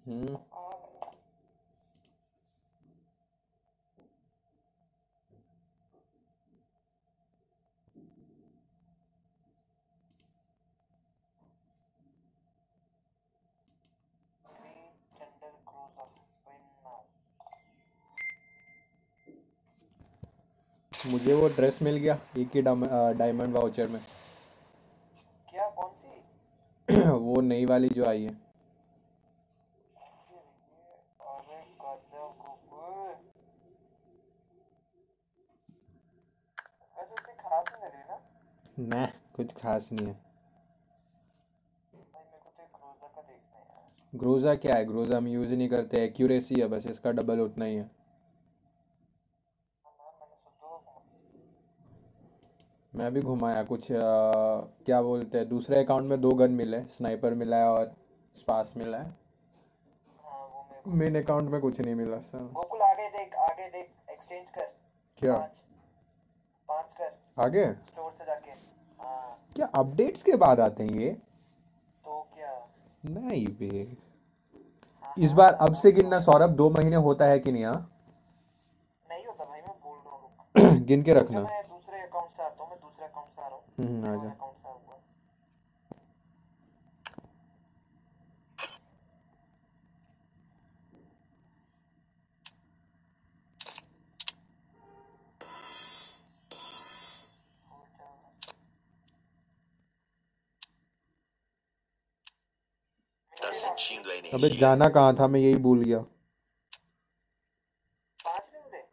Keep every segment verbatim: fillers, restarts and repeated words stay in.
हम्म। हाँ भाई। Three tender cruiser win now. मुझे वो ड्रेस मिल गया एक ही डायमंड वाउचर में। क्या कौन सी? वो नई वाली जो आई है। कौन सी है ये? अरे गजब गुब्बे। वैसे उतनी खास नहीं लग रही ना। मैं कुछ खास नहीं है। भाई मेरे को तो एक क्रूजर का देखना है यार। ग्रोजा क्या है? ग्रोजा हम यूज़ ही नहीं करते, एक्यूरेसी है बस, इसका डबल उतना ही है। हाँ ना, मैंने सुन दो। मैं भी घुमाया कुछ अ, क्या बोलते हैं, दूसरे अकाउंट में दो गन मिले, स्नाइपर मिला है और स्पास मिला है। हाँ वो मेरे को भी मेन मिला है। अकाउंट में कुछ नहीं मिला सर। गोकुल आगे देख, आगे देख, एक्सचेंज कर। क्या? पांच। पांच कर। आगे? स्टोर से जाके। हाँ। क्या अपडेट्स के बाद आते हैं ये? तो क्या? नहीं बे। हाँ इस हाँ, बार अब से आराम से गिनना होगा। सौरभ, दो महीने होता है कि नहीं? हाँ। नहीं होता भाई, मैं बोल रहा हूँ रुक। गिन के रुक जा, रखना। मैं दूसरे अकाउंट से आता हूँ, मैं दूसरे अकाउंट से आ रहा हूँ। हम्म, ये आ वाला जा। अकाउंट से आऊंगा। हो जाएगा। Tá मिलेगा। sentindo a अबे energia? जाना कहाँ था, मैं यही भूल गया। पांच नहीं मिले?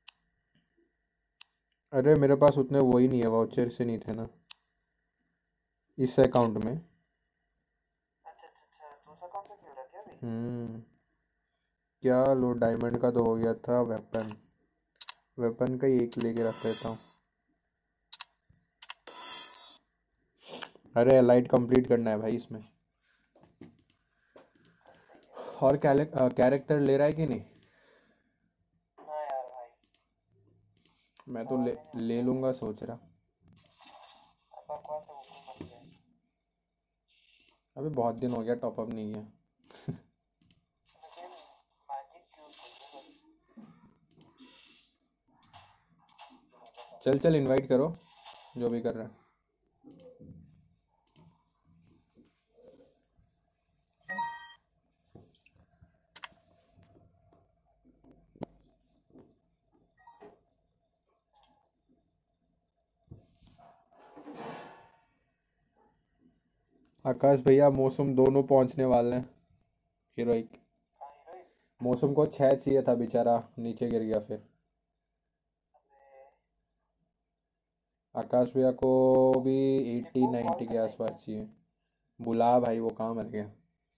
अरे मेरे पास उतने वो ही नहीं है, वाउचर से नहीं थे ना इस अकाउंट में। अच्छा अच्छा अच्छा, दूसरा अकाउंट से खेल रहा है क्या भाई? हम्म। क्या लो, डायमंड का तो हो गया था। वेपन, वेपन का ही एक लेके रख लेता हूँ। अरे लाइट कंप्लीट करना है भाई इसमें। हाँ, सही है। और कैरेक्टर ले रहा है कि नहीं? ना यार भाई, मैं तो ले सवाल ही नहीं ले उठता है। लूंगा सोच रहा। अब बकवास है, गोकुल मत ले। अबे बहुत दिन हो गया, टॉपअप नहीं किया। मुझे मैजिक क्यूब चाहिए बस। चल चल, इनवाइट करो जो भी कर रहा है। आकाश भैया, मौसम दोनों पहुंचने वाले हैं। हीरोइक। हाँ हीरोइन। मौसम को छह चाहिए था, बेचारा नीचे गिर गया फिर। अबे आकाश भैया को भी एट्टी दीपू कॉल नाइन्टी के करना है क्या? आसपास चाहिए। बुला भाई, वो कहाँ मर गया।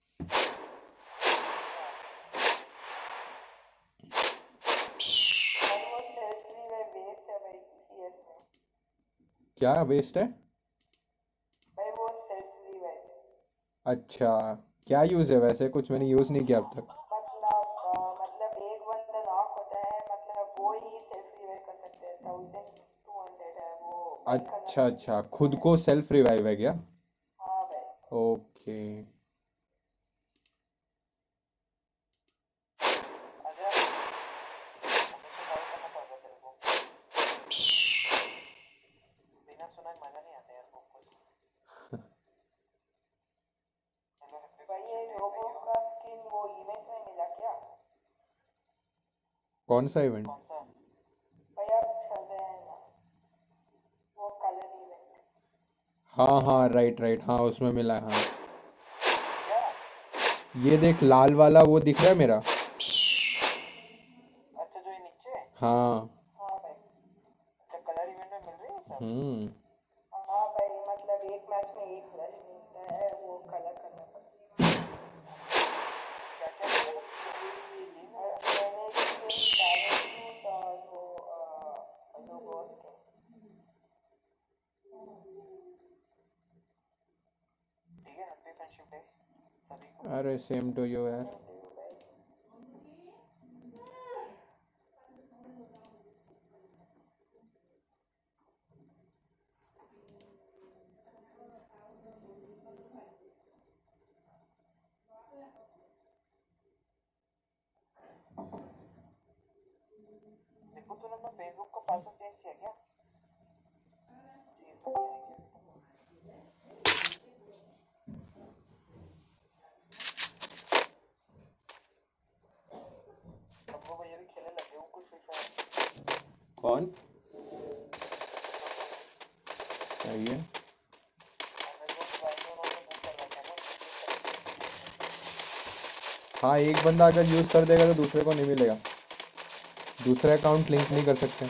क्या? भाई वो सेल्फी में वेस्ट है भाई, सीएस में। क्या वेस्ट है? भाई वो सेल्फी में। अच्छा। क्या यूज़ है वैसे? कुछ मैंने यूज़ नहीं किया अब तक। मतलब अ, मतलब एक बंदा नॉक होता है, मतलब वो ही सेल्फ रिवाइव कर सकते हैं। थाउजेंड टू हंड्रेड है वो। बाई करना अच्छा पड़ता है अच्छा, किसी खुद को। को सेल्फ रिवाइव है क्या? हाँ भाई। ओके। आजा, हमेशा कॉल करना पड़ता तेरे को। बिना सुनाए मजा नहीं आता यार गोकुल। हेलो हैप्पी भाई, ये फ्रेंडशिप डे रोबो भाइयों। का स्किन वो इवेंट में मिला क्या? कौन सा इवेंट? कौन सा? भाई अब चल रहे हैं ना, वो कलर इवेंट। हाँ हाँ, राइट राइट, हाँ उसमें मिला है, हाँ। क्या? ये देख, लाल वाला वो दिख रहा है मेरा। अच्छा, जो ये नीचे। हाँ। हाँ भाई। अच्छा, कलर इवेंट में मिल रही है सब। हम्म। हाँ भाई, मतलब एक मैच में एक फ्लैश मिलता है, वो कलर करना पड़ता है। क्या क्या मिला? ये मिला। ग्रेनेड स्किन, पैराशूट और वो अ, जो वो स्किन। ठीक है, हैप्पी फ्रेंडशिप डे सभी को। अरे सेम टू यू यार। सेम टू यू भाई। फेसबुक तूने अपना फेसबुक का पासवर्ड चेंज किया क्या? चीज नहीं है क्या? अब वो ये भी खेलने लगे वो कुछ फ्री फायर। कौन? चाहिए हाँ, एक बंदा अगर यूज कर देगा तो दूसरे को नहीं मिलेगा, दूसरा अकाउंट लिंक नहीं कर सकते।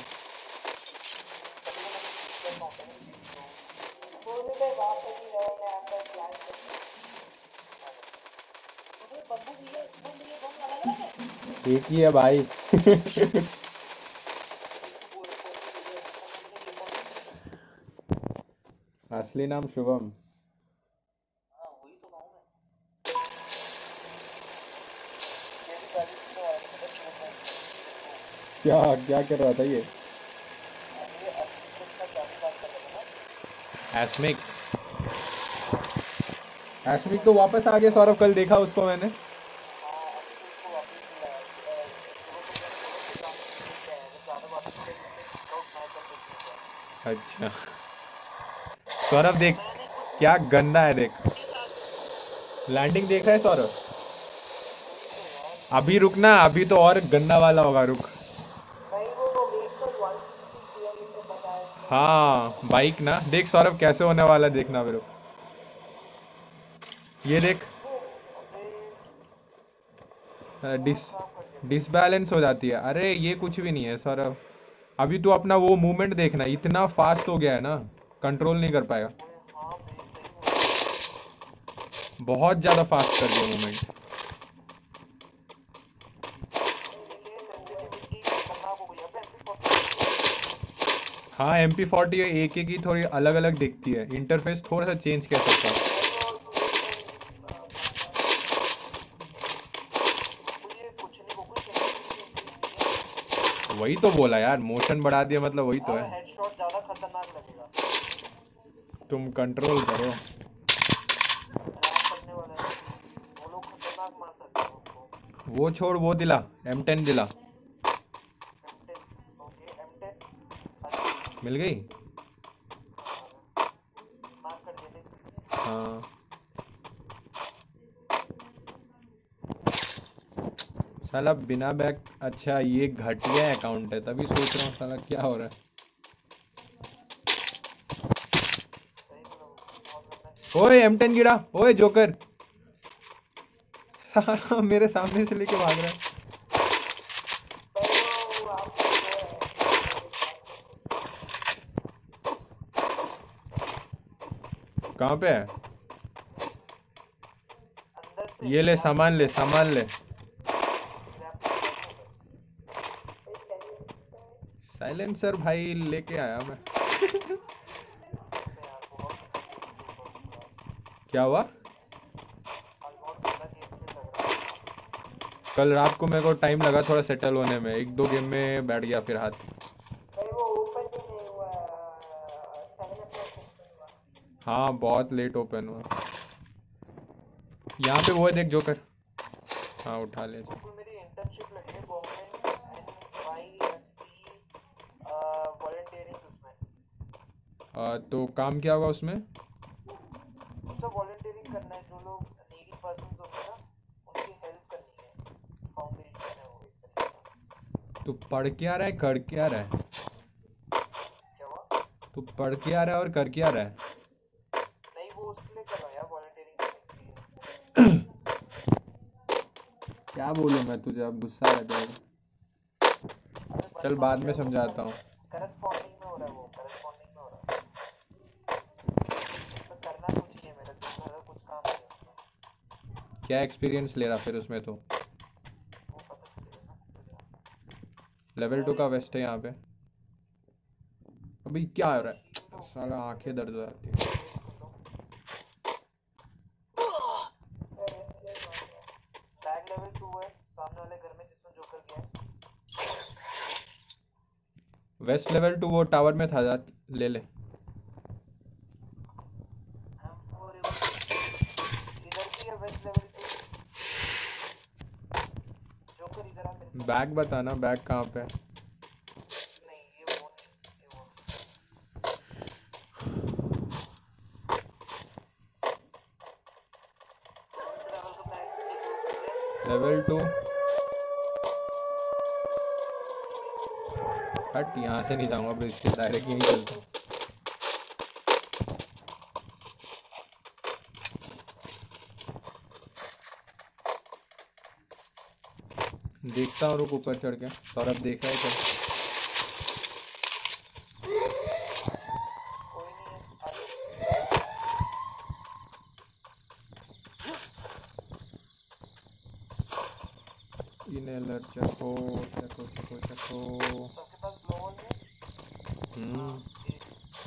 एक ही है भाई। असली नाम शुभम। क्या क्या कर रहा था ये? एस्मिक एस्मिक तो वापस आ गया सौरभ, कल देखा उसको मैंने। अच्छा सौरभ देख क्या गंदा है, देख लैंडिंग देख रहा है सौरभ। अभी रुकना, अभी तो और गंदा वाला होगा, रुक। हाँ बाइक ना, देख सौरभ कैसे होने वाला है, देखना मेरे को। ये देख डिस डिसबैलेंस हो जाती है। अरे ये कुछ भी नहीं है सौरभ, अभी तू अपना वो मूवमेंट देखना, इतना फास्ट हो गया है ना, कंट्रोल नहीं कर पाएगा, बहुत ज्यादा फास्ट कर दिया मूवमेंट। हाँ एम पी फोर्टी एक एक की थोड़ी अलग अलग दिखती है, इंटरफेस थोड़ा सा चेंज कर सकता है। वही तो बोला यार, मोशन बढ़ा दिया मतलब वही तो है। हेडशॉट ज्यादा खतरनाक लगेगा। तुम कंट्रोल करो। करने वाला है वो लोग खतरनाक मार सकते हैं उनको। वो छोड़, वो दिला एम टेन दिला। M ten okay M ten मिल गई। मार कर दे दे। हाँ साला बिना बैग, अच्छा ये घटिया अकाउंट है, तभी सोच रहा हूँ साला क्या हो रहा है। ओए एम टेन गिरा, ओए जोकर साला मेरे सामने से लेके भाग रहा है। कहाँ पे है? ये ले सामान ले, सामान ले। साइलेंसर भाई लेके आया मैं। क्या हुआ? कल रात को मेरे को टाइम लगा थोड़ा सेटल होने में, एक दो गेम में बैठ गया फिर हाथ। हाँ बहुत लेट ओपन हुआ। यहाँ पे वो है देख जोकर। हाँ उठा ले जा। मेरी इंटर्नशिप लगी है गवर्नमेंट एनवाईएफसी वॉलंटियरिंग उसमें। आ, तो काम क्या होगा उसमें? उसका वॉलंटियरिंग करना है, जो लोग नीडी पर्सन्स होते हैं ना उनकी हेल्प करनी है, फाउंडेशन है वो एक तरीके का। तू पढ़ के आ रहा है कर के आ रहा है? क्या हुआ? तू पढ़ के आ रहा है और कर के आ रहा है? नहीं वो उसके लिए कर रहा है यार, वॉलंटियरिंग करने के लिए। क्या बोलूं मैं तुझे, अब गुस्सा आ जाएगा। चल बाद में समझाता हूँ। करस्पॉन्डिंग में हो रहा है वो, करस्पॉन्डिंग में हो रहा है। तो करना कुछ नहीं है मेरा, दिन भर कुछ काम नहीं है उसमें। क्या एक्सपीरियंस ले रहा फिर उसमें? तो वो पता चलेगा ना। लेवल टू का वेस्ट है यहाँ पे। अभी क्या हो रहा है साला, आंखें दर्द हो जाती है। टैग लेवल टू है सामने वाले घर में जिसमें जोकर गया है। वेस्ट लेवल टू वो टावर में था, जा ले ले। इधर भी है वेस्ट लेवल टू। जोकर इधर आ मेरे साथ। बैग बताना, बैग कहाँ पे है? Level two. हट, यहाँ से नहीं जाऊंगा ब्रिज से, डायरेक्ट यहीं चलता हूँ। देखता हूँ, रुक ऊपर चढ़ के। सौरभ देखा है क्या? कोई नहीं है आगे। इनहेलर चको चको चको चको। सबके पास ग्लोवल है। हम्म एक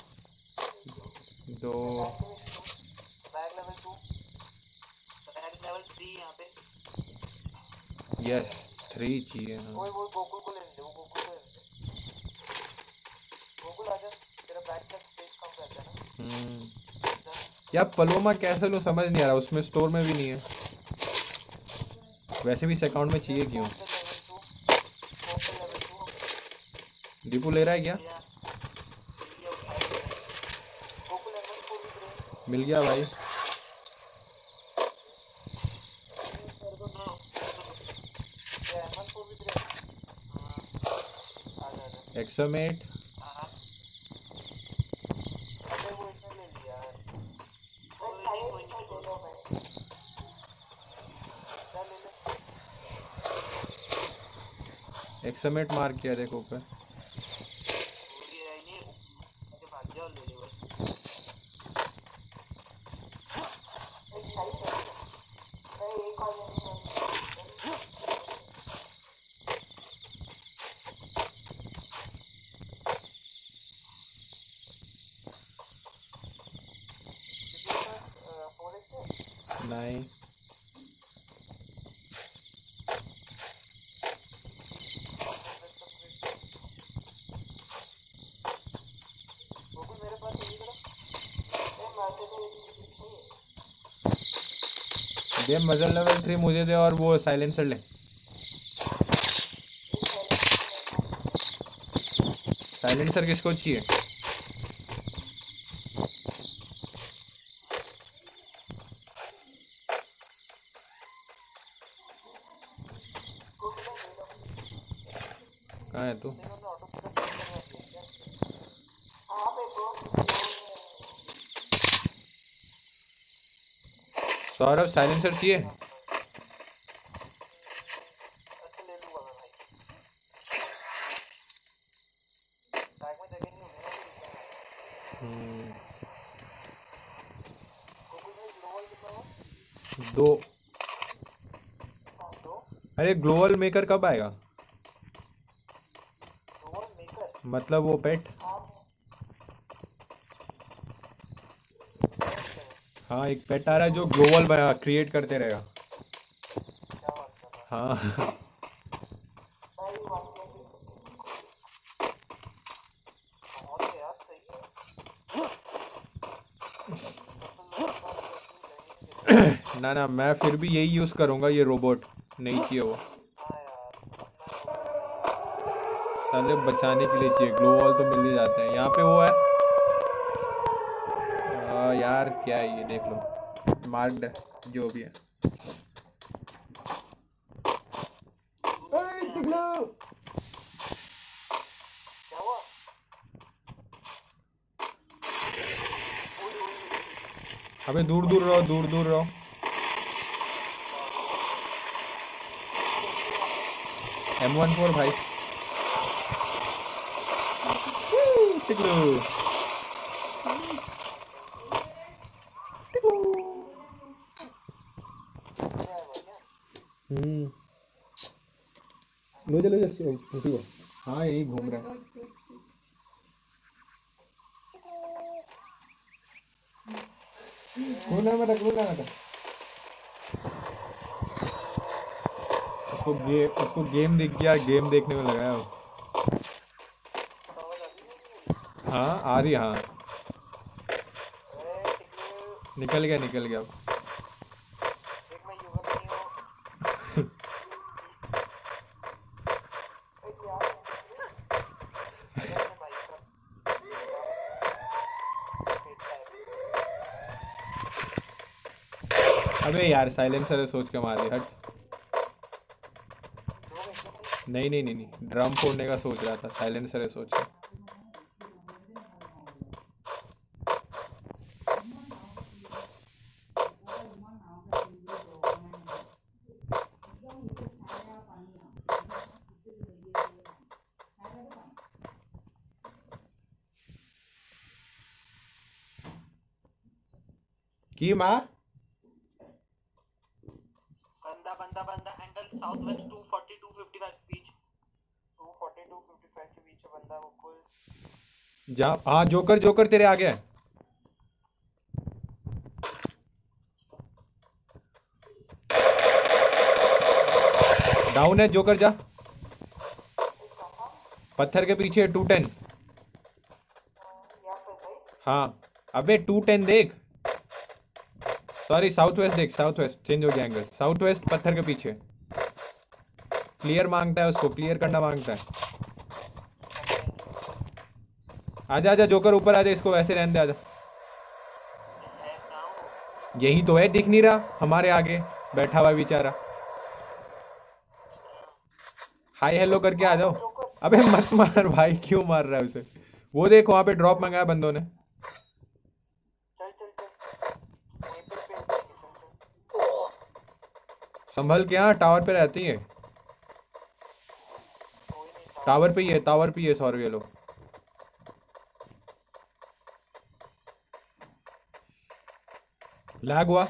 दो। Bag level two, bag level three यहाँ पे। यस, थ्री चाहिए। हाँ ओए वो गोकुल को लेने दे, वो गोकुल को लेने दे। गोकुल आजा, तेरा बैग का स्पेस कम रहता है ना। हम्म इधर यार पलोमा कैसे लो, समझ नहीं आ रहा। उसमें स्टोर में भी नहीं है, वैसे भी इस अकाउंट में चाहिए क्यों? Level two, Gokul level two Deepu ले रहा है क्या? लिया, लिया उठा लिया। गोकुल लेवल फोर भी ब्रेन मिल गया भाई। कर दो ना। ये एमन फोर भी ब्रेन। हाँ आजा आजा। एक्सोमेट। हाँ अबे वो इसने ले लिया। कोई नहीं कोई नहीं ले लो भाई, चल ले ले। एक्सोमेट मार किया देखो ऊपर। पूरी है नहीं, आगे भाग जाओ ले ले बस। एक साइड है, नहीं एक और लेने हैं। किसी के पास फोर एक्स है? नहीं, गोकुल मेरे पास यही तरफ। ए मारते थे इसके पीछे। दे मजल लेवल थ्री मुझे दे, और वो साइलेंसर ले। साइलेंसर किसको चाहिए? कहाँ है तू? इन्होंने ऑटो पिकअप करवा दिया क्या? हाँ देखो सौरभ साइलेंसर चाहिए? अच्छा ले लूंगा मैं भाई। बैग में जगह नहीं होगी ना अभी इतना। हम्म, गोकुल भाई ग्लोवल कितना हुआ? दो। दो अरे ग्लोवल मेकर कब आएगा? Gloo wall maker. मतलब वो पेट? हाँ हाँ, एक पेट आ रहा है जो ग्लोवल क्रिएट करते रहेगा। क्या बात कर रहा है हाँ भाई? वन ट्वेंटी बहुत है यार, सही है। तो लोग बात करते हैं नहीं। ना ना, मैं फिर भी यही यूज करूंगा, ये रोबोट नहीं चाहिए वो। हाँ यार अपना साले बचाने के लिए चाहिए, ग्लोवल तो मिल ही जाते हैं। यहाँ पे वो है। आ, यार क्या है ये, देख लो। मार्क्ड जो भी है। ए, टिकलो। क्या हुआ? अबे दूर दूर रहो, दूर दूर रहो। एम वन फोर भाई। टिकलो। क्या है भाई? हम्म लो चलो जैसे उसी को। हाँ यही घूम रहा है। खोलना मत, खोलना मत। उसको गे उसको गेम दिख गया, गेम देखने में लगा है वो। आवाज आती है मेरी? हाँ आ रही है, हाँ। अरे टिकलू निकल गया निकल गया। देख मैं युगम नहीं हूँ। ए क्या है? अरे अपने भाई का फेंकता है। अबे यार साइलेंसर सोच के मार दिया, हट। नहीं नहीं नहीं नहीं, ड्रम फोड़ने का सोच रहा था, साइलेंसर है सोच रहा। की माँ बंदा बंदा बंदा angle south west two forty to fifty five के बीच two forty to fifty five के बीच है बंदा वो कोई जा। हाँ जोकर जोकर तेरे आ गया है। डाउन है जोकर, जा। पत्थर के पीछे टू टेन। यहाँ पे भाई हाँ अबे टू टेन देख, सॉरी साउथ वेस्ट देख, साउथ वेस्ट चेंज हो गया एंगल, साउथ वेस्ट पत्थर के पीछे। क्लियर मांगता है, उसको क्लियर करना मांगता है। आजा आजा जोकर ऊपर आजा, इसको वैसे रहने दे, आजा। है गाँव यही तो है, दिख नहीं रहा हमारे आगे बैठा हुआ बेचारा। हाय हेलो करके आ जाओ। अबे मत मार भाई, क्यों मार रहा है उसे? वो देखो वहां पे ड्रॉप मंगाया बंदों ने। चल चल चल वहीं पे पे चल चल संभल के, यहाँ टावर पे रहती है, कोई नहीं था टावर पे ही है, टावर पे ही है सौरव ये लोग। लैग हुआ।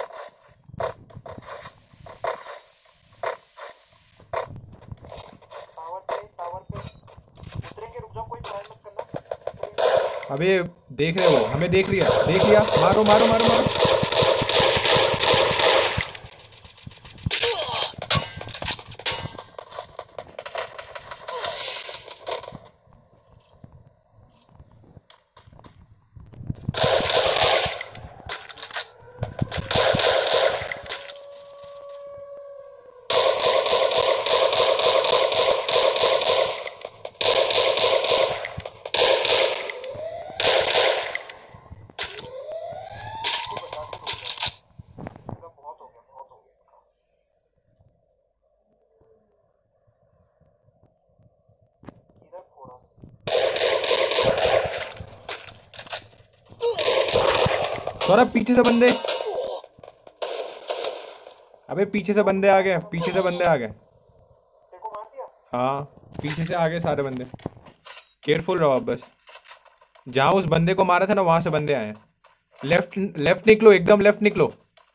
टावर पे टावर पे उतरेंगे रुक जाओ कोई ट्राई मत करना अबे देख रहे हो, हमें देख लिया, देख लिया, मारो मारो मारो मारो। इसको बचा के रुक जाओ इधर बहुत हो गया बहुत हो गया इधर फोड़ा सौरभ पीछे से बंदे, अबे पीछे से बंदे आ गए, पीछे से बंदे आ गए। देखो मार दिया हाँ पीछे से आ गए सारे बंदे, केयरफुल रहो आप बस। जहाँ उस बंदे को मारा था ना वहां से बंदे आए हैं। लेफ्ट लेफ्ट निकलो, एकदम लेफ्ट निकलो।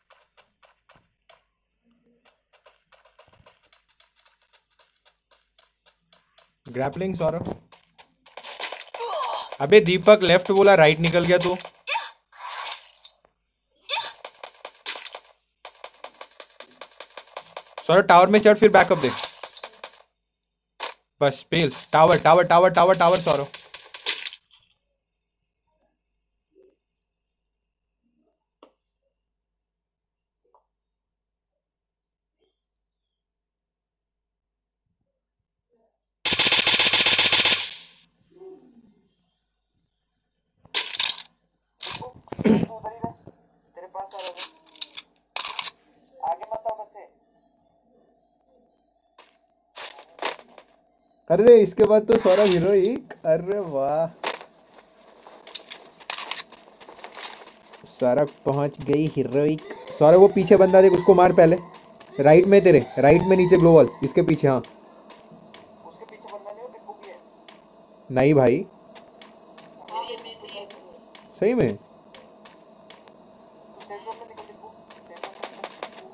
ग्रैपलिंग सौरभ। अबे दीपक लेफ्ट बोला, राइट निकल गया तू। सौरभ टावर में चढ़, फिर बैकअप दे। बस पेल, tower tower tower tower tower Saurabh. तू उधर ही रह तेरे पास आ रहा है आगे मत आओ उधर से अरे इसके बाद तो सौरभ हीरोइक, अरे वाह। सौरभ पहुंच गई हीरोइक। सौरभ वो पीछे बंदा देख, उसको मार पहले। राइट में तेरे, राइट में नीचे ग्लोबल, इसके पीछे। हाँ उसके पीछे बंदा नहीं हो तेरे को भी है नहीं भाई, मेरे में नहीं है सही में। तू सेफ जोन में निकल दीपू सेफ जोन में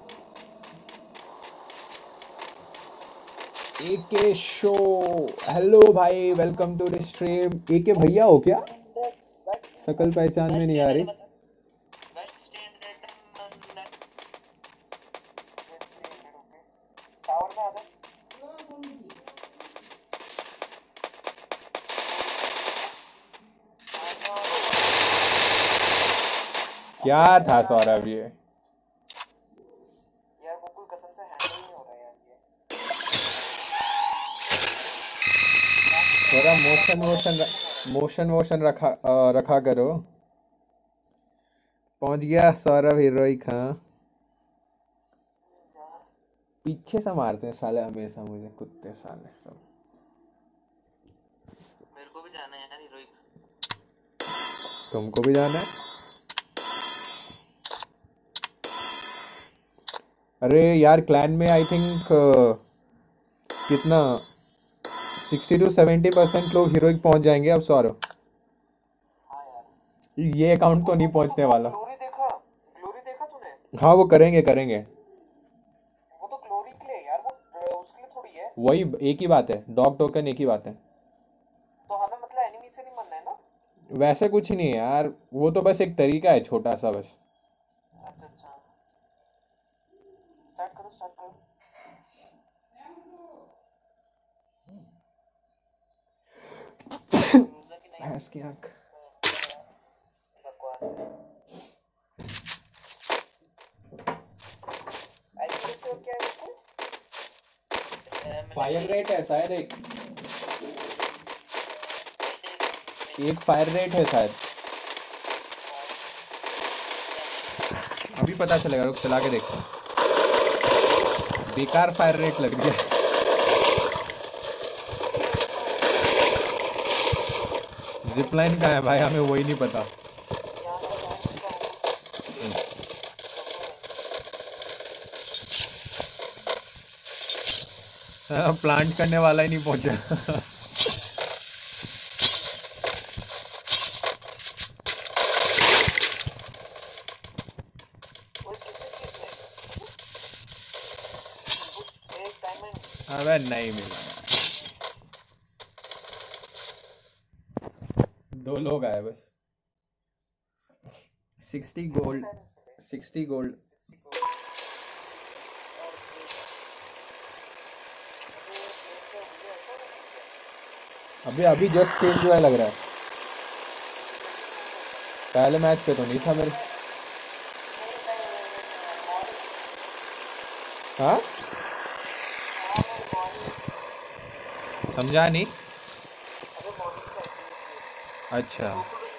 एके शो, हेलो भाई, welcome to the stream. AK भैया हो क्या? शकल पहचान में नहीं आ रही। West stand red okay tower में आ जा क्या था सौरभ ये? यार गोकुल कसम से हैंडल नहीं हो रहा है यार ये थोड़ा मोशन वोशन मोशन वोशन रखा अ, रखा करो। पहुंच गया सौरभ हीरोइक। हाँ पीछे से मारते हैं साले हमेशा मुझे, कुत्ते साले सब। मेरे को भी जाना है यार हीरोइक। तुमको भी जाना है? अरे यार क्लैन में आई थिंक कितना सिक्सटी टू सेवेंटी परसेंट लोग हीरोइक पहुंच जाएंगे अब। सौरव हाँ यार, ये अकाउंट तो नहीं पहुंचने वाला। ग्लोरी देखा, ग्लोरी देखा तूने? हाँ वो करेंगे करेंगे, वो तो ग्लोरी के लिए यार, वो अ, उसके लिए थोड़ी है। वही एक ही बात है, डॉग टोकन एक ही बात है। तो हमें मतलब एनिमी से नहीं मरना है ना? वैसे कुछ नहीं है यार, वो तो बस एक तरीका है छोटा सा बस। अच्छा अच्छा, स्टार्ट करो स्टार्ट करो। यूजर की नहीं भैंस की आंख। बकवास है। ऐसे कैसे हो क्या है इसको? फायर रेट है शायद, एक एक फायर रेट है शायद, अभी पता चलेगा, रुक चला के देखो। बेकार फायर रेट लग रही है। जिपलाइन का है भाई, हमें वही नहीं पता। यहाँ का यहाँ का प्लांट करने वाला ही नहीं पहुंचा। वो किसी चीज में एक डायमंड। अबे नहीं मिला, दो लोग आए बस। Sixty gold, sixty gold. अभी अभी जस्ट चेंज हुआ है लग रहा है, पहले मैच पे तो नहीं था मेरे। हाँ समझा नहीं। अच्छा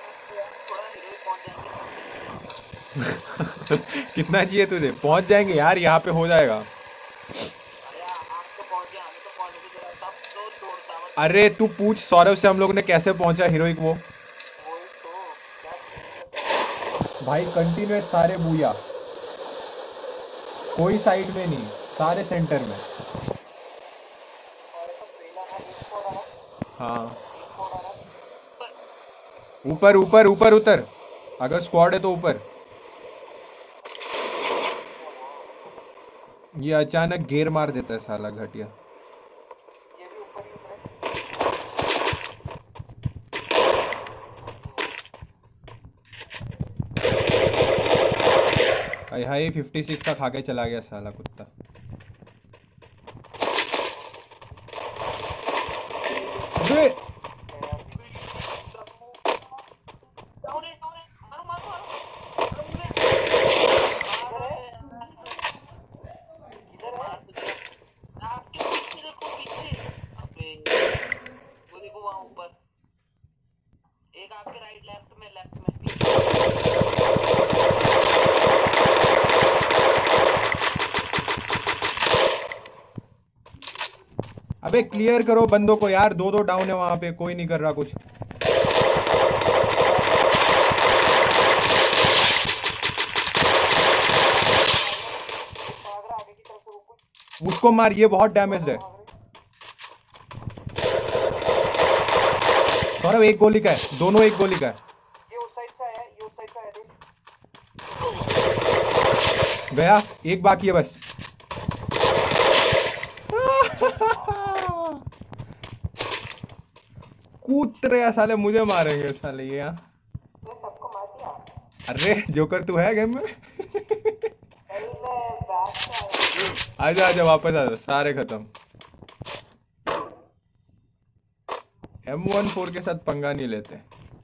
कितना चाहिए तुझे? पहुंच जाएंगे यार, यहाँ पे हो जाएगा। अरे तू पूछ सौरभ से हम लोग ने कैसे पहुंचा हीरोइक वो। भाई कंटिन्यूस सारे बूया, कोई साइड में नहीं, सारे सेंटर में। हाँ ऊपर ऊपर ऊपर उतर, अगर स्क्वाड है तो ऊपर। ये अचानक गेर मार देता है साला घटिया। हाय हाय फिफ्टी सिक्स का खा के चला गया साला कुत्ता। अबे एक आपके राइट लेफ्ट में लेफ्ट में अबे क्लियर करो बंदों को यार, दो दो डाउन है वहां पे, कोई नहीं कर रहा कुछ। उसको मार, ये बहुत डैमेज है। सौरभ एक गोली का है, दोनों एक गोली का है। ये उस साइड से आया, ये उस साइड से आया, देख। गया, एक बाकी है बस। कूद रहे साले, मुझे मारेंगे साले ये। यहाँ ये सबको मार दिया। अरे जोकर तू है गेम में। भाई मैं बैक से आया। आजा आजा वापस आजा, सारे खत्म। एम वन फोर के साथ पंगा नहीं लेते।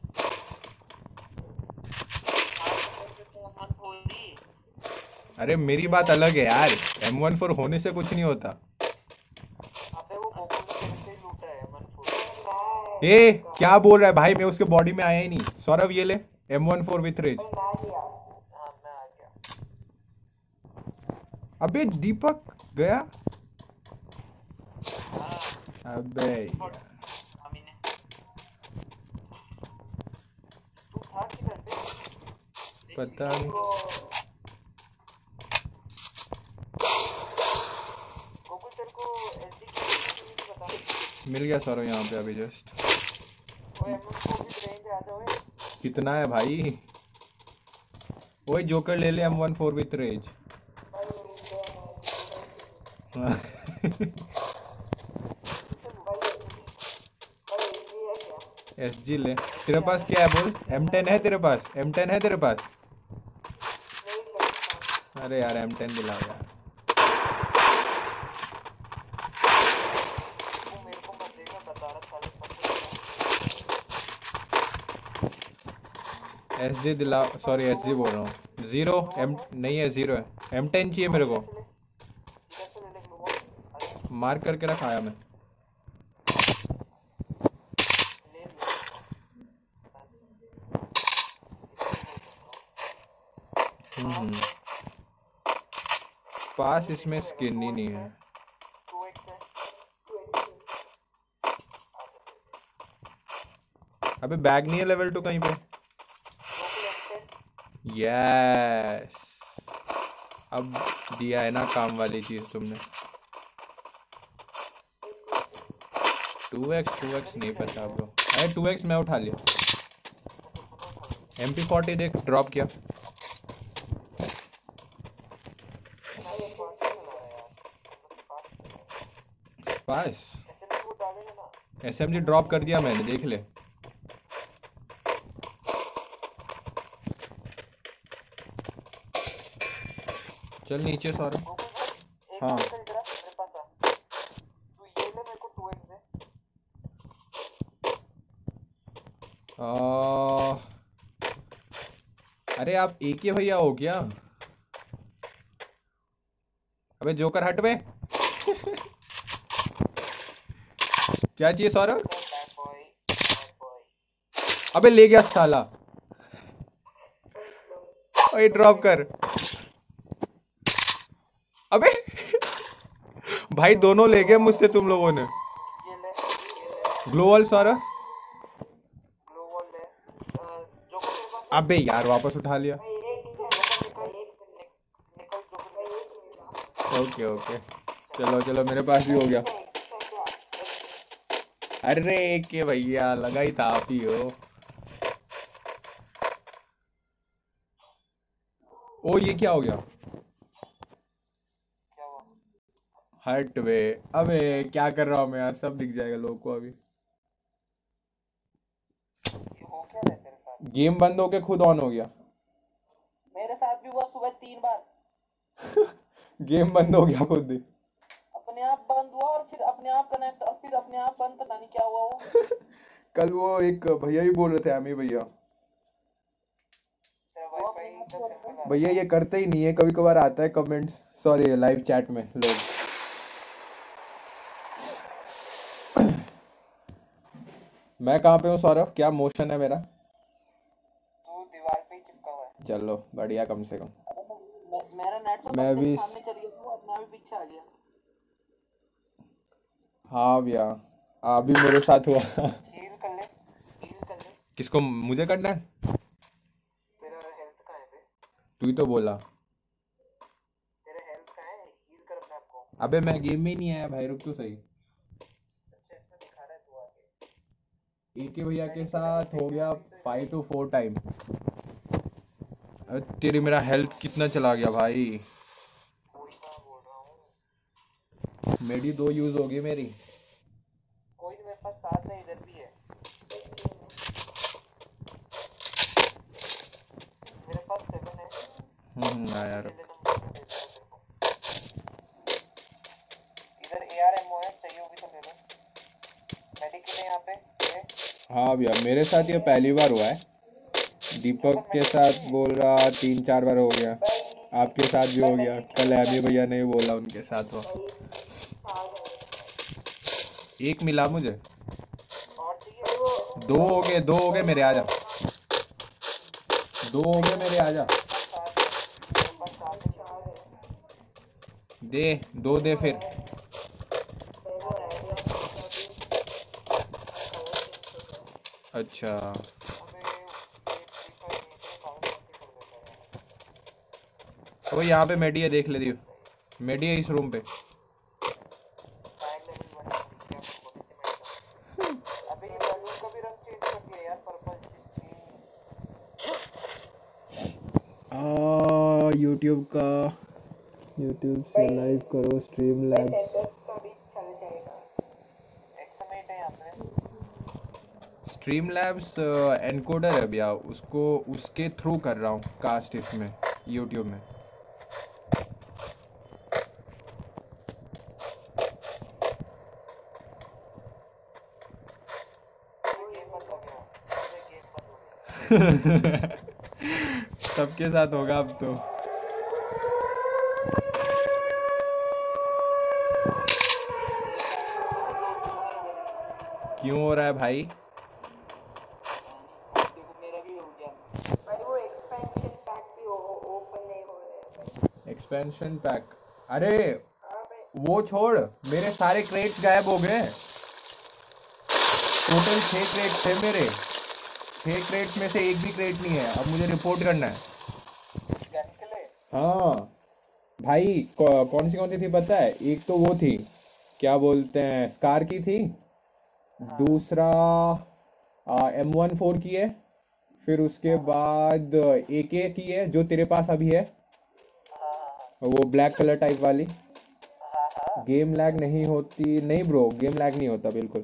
अरे मेरी बात अलग है यार, एम वन फोर होने से कुछ नहीं होता। अबे वो गोकुल ने मेरे से ही लूटा है मन फूल। ए क्या बोल रहा है भाई, मैं उसके बॉडी में आया ही नहीं। सौरभ ये ले M one four with rage. मैं लिया। हाँ मैं आ गया। अबे दीपक गया। हाँ अबे यार, अमी ने तू था किधर पे? पता नहीं। गोकुल तेरे को एसडी की नहीं पता? मिल गया सौरव यहाँ पे अभी जस्ट। ओए M one four with range आ जाओ। कितना है भाई? ओए जोकर ले ले M one four with rage. S G ले। तेरे पास क्या है बोल? एम टेन है तेरे पास? एम टेन है तेरे पास? अरे यार एम टेन दिलाओ यार। वो मेरे को मत देगा, बता रहा साले सब। एस जी दिलाओ। सॉरी एस जी बोल रहा हूँ। जीरो एम नहीं है, जीरो है। एम टेन चाहिए मेरे को। इधर से ले ले ग्लू बॉल। मार्क करके रखाया मैं। ले लिया। हम्म पास इसमें स्किन ही नहीं है। टू एक्स है। अबे बैग नहीं है लेवल टू कहीं पे? यस, अब दिया है ना काम वाली चीज तुमने। टू एक्स टू एक्स नहीं पता ब्रो। अरे टू एक्स मैं उठा लिया। एम पी फोर्टी देख ड्रॉप किया। पास एस एम जी ड्रॉप कर दिया मैंने, देख ले। चल नीचे सॉरी। हाँ आ, अरे आप एक ही भैया हो क्या? अबे जोकर हट बे। क्या चाहिए सौरभ? अबे ले गया साला। ओए ड्रॉप कर। अबे भाई दोनों ले गए मुझसे तुम लोगों ने। ग्लोवल सौरभ। अबे यार वापस उठा लिया। ओके ओके चलो चलो मेरे पास भी हो गया। अरे के भैया लगा ही था आप ही हो। ओ ये क्या हो गया? हट वे। अबे क्या कर रहा हूँ मैं यार, सब दिख जाएगा लोगों को अभी। गेम बंद होके खुद ऑन हो गया। मेरे साथ भी हुआ सुबह तीन बार। गेम बंद हो गया खुद ही। अपने आप बंद हुआ और फिर अपने आप कनेक्ट और फिर अपने आप बंद, पता नहीं क्या हुआ वो। कल वो एक भैया भी बोल रहे थे, आमी भैया भैया ये करते ही नहीं है, कभी कभार आता है कमेंट्स, सॉरी लाइव चैट में लोग। मैं कहाँ पे हूँ सौरभ? क्या मोशन है मेरा? तू दीवार पे ही चिपका हुआ है। चलो बढ़िया कम से कम। मेरा नेट तो मैं भी सामने चल गया था, अपने आप ही पीछे आ गया। हाँ भैया अभी मेरे साथ हुआ। हील कर ले, हील कर ले। किसको? मुझे करना है? तेरा हेल्थ कहाँ है बे? तू ही तो बोला। तेरा हेल्थ कहाँ है? हील कर अपने आप को। अबे मैं गेम में ही नहीं आया भाई, रुक तो सही। अच्छा इसमें दिखा रहा है तू आगे। एक ही भैया के साथ हो गया फाइव टू फोर टाइम। अरे तेरी मेरा हेल्थ कितना चला गया भाई। कोई कहाँ बोल रहा हूँ। मेरी दो यूज होगी मेरी। कोई तो मेरे पास साथ है, इधर भी है। मेरे पास सेवन है। हम्म हाँ यार। इधर एआर एमओ है, चाहिए होगी तो ले लो। मेडिकेट है यहाँ पे है। हाँ भैया मेरे साथ ये पहली बार हुआ है। दीपक के साथ बोल रहा तीन चार बार हो गया, आपके साथ भी हो गया, कल एमी भैया ने भी बोला उनके साथ हुआ। एक मिला मुझे। और चाहिए? दो हो गए, दो हो गए मेरे, आजा। दो हो गए मेरे, आजा। दे दो दे फिर। मेरे को आइडिया था कि अभी कलर चेंज हो गया। अच्छा अबे ये फ्री फायर नहीं है कागज कॉपी कर देता है यार। वो यहाँ पे मेडी है, देख ले रही करता है मेडी है इस रूम पे। फायर लेवल बढ़ा क्या बोलते हैं मैं। अबे ये बैलून का भी रंग चेंज कर दिया यार, पर्पल से आ यूट्यूब का, यूट्यूब से लाइव करो स्ट्रीम भाई लैब्स। सेंटर्स का भी चल जाएगा। एक्समेट है यहाँ पे। स्ट्रीम लैब्स एनकोडर है भैया, उसको उसके थ्रू कर रहा हूँ कास्ट इसमें यूट्यूब में। मुझे गेम बंद हो गया, मुझे गेम बंद हो गया। सबके साथ होगा अब तो। क्यों हो रहा है भाई? देखो मेरा भी हो गया। भाई वो एक्सपेंशन पैक भी ओपन नहीं हो रहे हैं भाई। एक्सपेंशन पैक, अरे हाँ भाई वो छोड़, मेरे सारे क्रेट्स गायब हो गए। टोटल छः क्रेट्स थे मेरे, छः क्रेट्स में से एक भी क्रेट नहीं है। अब मुझे रिपोर्ट करना है। गन के लिए हाँ भाई, कौ, कौन सी कौन सी थी पता है? एक तो वो थी, क्या बोलते हैं, स्कार की थी। दूसरा एम वन फोर की है। फिर उसके बाद ए के की है जो तेरे पास अभी है, हाँ हाँ वो ब्लैक कलर टाइप वाली। हाँ हाँ। गेम लैग नहीं होती? नहीं ब्रो, गेम लैग नहीं होता बिल्कुल।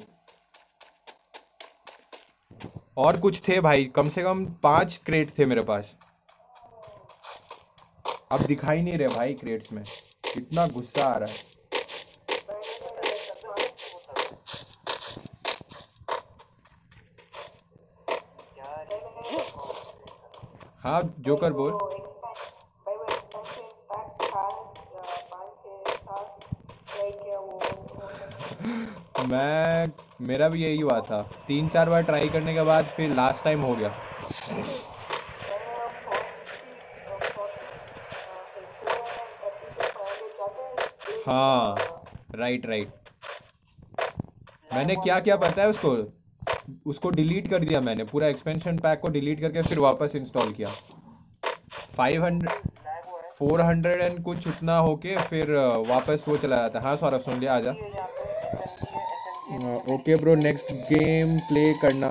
और कुछ थे भाई, कम से कम पांच क्रेट थे मेरे पास। अब दिखाई नहीं रहे भाई क्रेट्स में, इतना गुस्सा आ रहा है। हाँ जोकर बोल। वो एक्सपेंस भाई वो एक्सपेंशन पैक था पाँच छः सात लाइक वो मैं मेरा भी यही हुआ था, तीन चार बार ट्राई करने के बाद फिर लास्ट टाइम हो गया। हाँ राइट राइट। मैंने क्या क्या पता है उसको उसको डिलीट कर दिया मैंने, पूरा एक्सपेंशन पैक को डिलीट करके फिर वापस इंस्टॉल किया। फाइव हंड्रेड लैग हुआ है। फोर हंड्रेड एंड कुछ उतना होके फिर वापस वो चला जाता है। हाँ सौरभ सुन लिया, आजा। ये यहाँ पे एसएमजी है, एसएमजी है। Okay bro, next game play करना।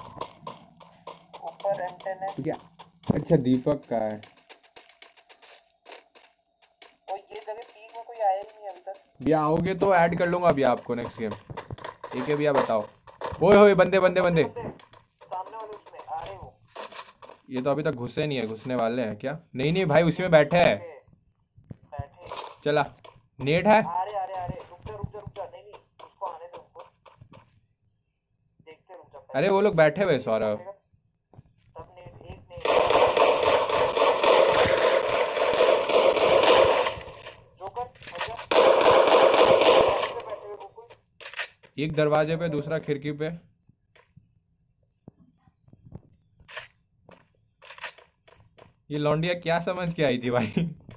ऊपर एम टेन है। क्या? अच्छा दीपक का है। और ये जगह पीक में कोई आया ही नहीं अभी तक। भैया आओगे तो ऐड कर लूंगा अभी आपको नेक्स्ट गेम। ठीक है भैया बताओ। ओए होए बंदे बंदे बंदे, सामने वाले उसमें आ रहे हो। ये तो अभी तक घुसे नहीं है, घुसने वाले हैं क्या? नहीं नहीं भाई उसी में बैठे हैं। बैठे चला नेट है। आ रहे आ रहे आ रहे। रुक जा रुक जा रुक जा। नहीं नहीं उसको आने दो, उनको देखते रुक जा। अरे वो लोग बैठे हुए सौरभ। तब नेट एक नेट जोकर हट जा। बैठे हुए बिल्कुल। एक दरवाजे पे, दूसरा खिड़की पे। ये लौंडिया क्या समझ के आई थी भाई?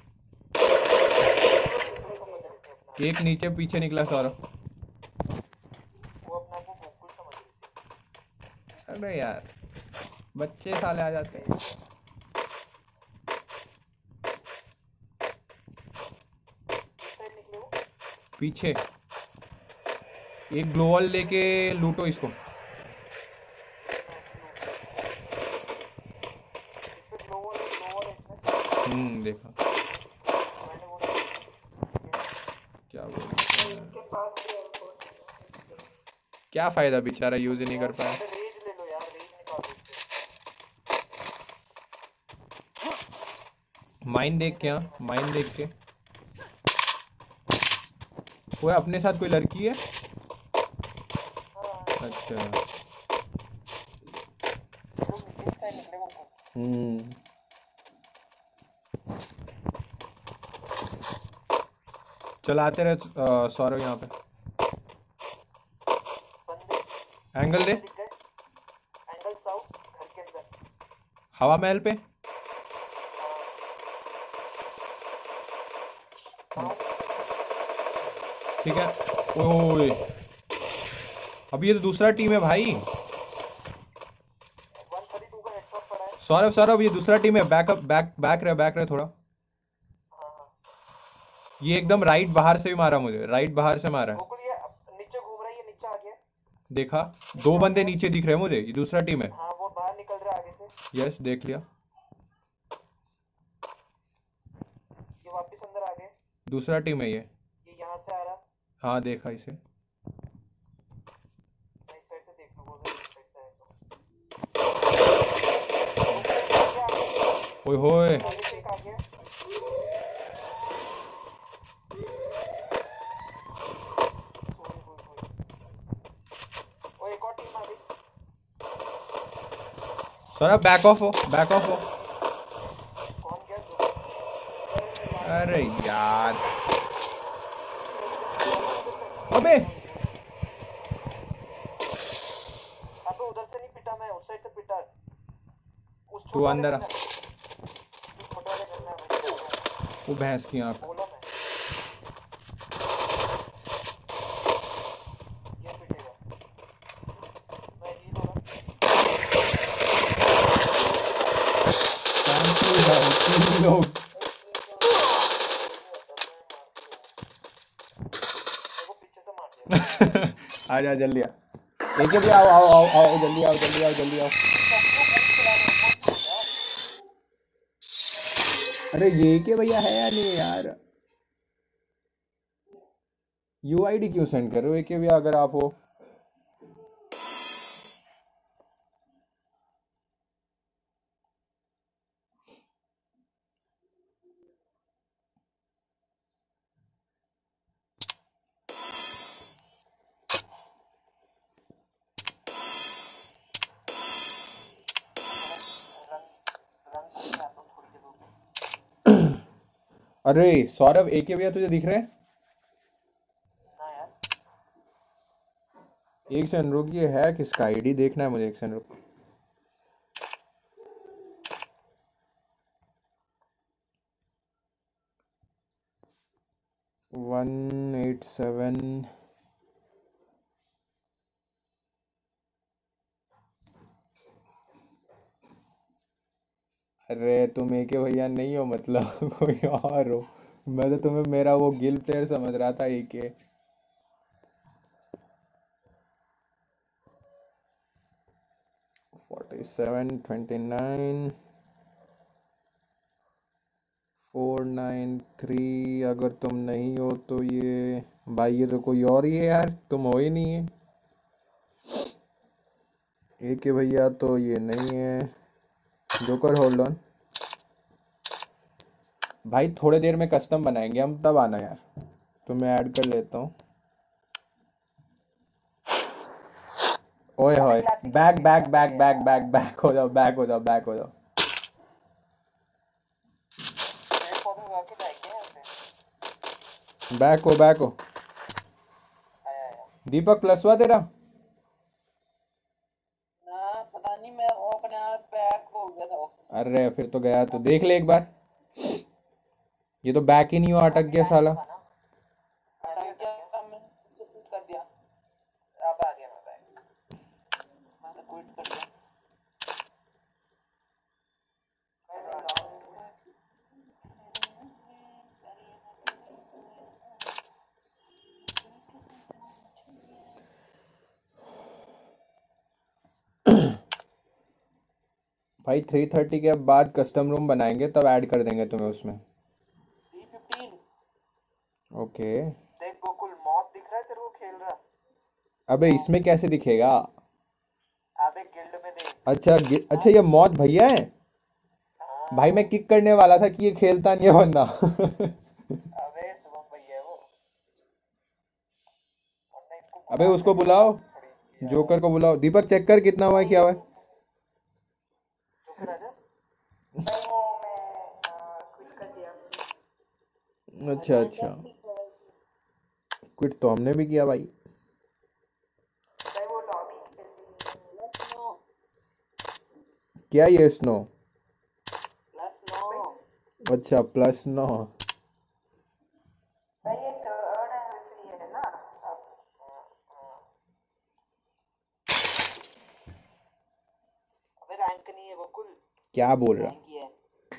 एक नीचे पीछे निकला सौरभ। वो अपना को बिल्कुल समझ रही थी। अरे यार बच्चे साले आ जाते हैं। किस साइड निकले वो? पीछे एक ग्लोवल लेके लूटो इसको। इसमें ग्लोवल है, ग्लोवल है इसमें। हम्म देखा। मैंने वो क्या बोलते हैं, इसके पास भी एयरपोर्ट क्या फायदा, बेचारा यूज ही नहीं कर पाया। रेज ले लो यार, रेज निकाल दो इससे। माइन देख के, हाँ माइन देख के। वो अपने साथ कोई लड़की है? अच्छा। लोग निकले साइड निकले वो। हम्म चलाते रहे अ, सौरभ यहाँ पे। बंदे एंगल दे। दिख गए। एंगल साउथ घर के अंदर। हवा महल पे। हाँ। ठीक है। ओए अब ये तो दूसरा टीम है भाई। वन थर्टी टू का हेडशॉट पड़ा है। सौरभ सौरभ ये दूसरा टीम है। बैकअप बैक बैक रहे बैक रहे थोड़ा। हाँ हाँ ये एकदम राइट बाहर से भी मारा मुझे, राइट बाहर से मारा है। गोकुल ये अब नीचे घूम रहा है, ये नीचे आ गया है। देखा, दो बंदे नीचे दिख रहे हैं मुझे। ये दूसरा टीम है। हाँ वो बाहर निकल रहा है आगे से। यस देख लिया। ये वापस अंदर आ गए। दूसरा टीम है ये। ये यहाँ से आ रहा। हाँ देखा इसे। मैं इस साइड से देख लूंगा अगर इस साइड से आए तो। ओए होए आगे से एक आ गया। ओए, ओए, ओए। ओए, एक और टीम आ गई। सौरभ बैक ऑफ हो, बैक ऑफ हो। कौन गया दो? अरे यार अबे अबे उधर से नहीं पिटा मैं, उस साइड से पिटा। उस तू छोटे वाले अंदर आ। घर में- उस छोटे वाले घर में हमें वो भैंस की आंख। बोला मैं। ये पिटेगा। मैं हील हो रहा। थैंक यू भाई, तीन लोग। मेरे को पीछे से मार दिया। आ जा जल्दी आ। एक भी आओ आओ आओ आओ जल्दी आओ जल्दी आओ जल्दी आओ। अरे ये के भैया है या नहीं है यार? यूआईडी क्यों सेंड कर रहे हो ए के भैया अगर आप हो? अरे सौरभ ए के भैया तुझे दिख रहे हैं? ना यार। एक सेकंड रुक, ये है किसका आईडी देखना है मुझे, एक सेकंड रुक। वन एट सेवन अरे तुम ए के भैया नहीं हो मतलब कोई और हो। मैं तो तुम्हें मेरा वो गिल प्लेयर समझ रहा था A K. Forty seven twenty nine four nine three. अगर तुम नहीं हो तो ये भाई ये तो कोई और ही है यार, तुम हो ही नहीं है। ए के भैया तो ये नहीं है। जोकर होल्ड ऑन भाई, थोड़े देर में कस्टम बनाएंगे हम, तब आना यार। तो मैं ऐड कर लेता हूँ। ओए होए back back back back back back हो जाओ, बैक हो जाओ, बैक हो जाओ। पेड़ पौधे उगा के जाएंगे यहाँ से। बैक हो बैक हो। आया आया। दीपक प्लस हुआ तेरा? ना पता नहीं, मैं वो अपने आप बैक हो गया था वो। अरे फिर तो गया, तो देख ले एक बार। ये तो बैक ही नहीं हुआ, अटक गया साला। ना हटा गया, मैंने क्विट कर दिया। अब आ गया मैं बैक। मैंने क्विट कर दिया। भाई थ्री थर्टी के बाद कस्टम रूम बनाएंगे, तब ऐड कर देंगे तुम्हें उसमें। Three fifteen. ओके। देख गोकुल, मौत दिख रहा है तेरे को खेल रहा? अबे इसमें कैसे दिखेगा? अबे गिल्ड में देख। अच्छा गि- अच्छा ये मौत भैया है हाँ। भाई। मैं किक करने वाला था कि ये खेलता नहीं है बंदा। अबे शुभम भैया है वो। वरना इसको अबे बुला उसको के बुलाओ, थोड़ी यार। जोकर को बुलाओ। दीपक चेक कर कितना हुआ है, क्या हुआ है। जोकर आजा। भाई वो मैं क्विट कर दिया। अच्छा अच्छा, क्विट तो हमने भी किया भाई। भाई वो लॉबी खेलती है। Plus no. क्या ये स्नो? Plus no. अच्छा प्लस नौ। भाई ये थर्ड एनिवर्सरी है ना, क्या बोल रहा? Thank you.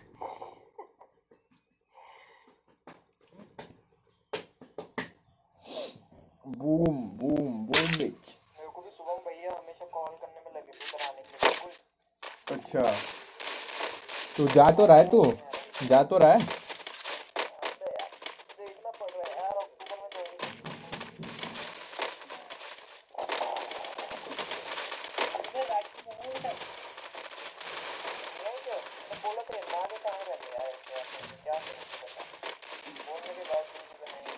Boom boom boom bitch. मेरे को भी सुबह भैया हमेशा कॉल करने में लगे थे उधर आने के लिए बिल्कुल। अच्छा तू जा तो रहा है, तू जा तो रहा है। अबे यार देखना पड़ रहा है यार अक्टूबर में जाएंगे। कितने लाख की मूवी है? नहीं क्या मैं बोला था माँ ने कहाँ रहते यार ऐसे ऐसे क्या करें बता बोलने के बाद भी नहीं।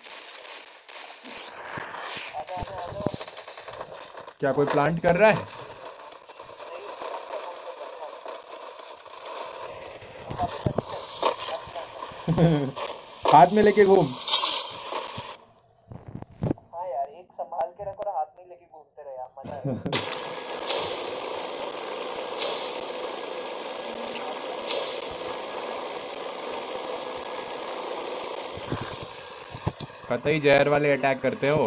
आजा आजा आजा क्या कोई प्लांट कर रहा है? नहीं उसका काम कर रहा है वापस आके चल। हाथ में लेके घूम। हाँ यार एक संभाल के रखो और हाथ में लेके घूमते रहे यार मजा आएगा। कतई जहर वाले अटैक करते हो।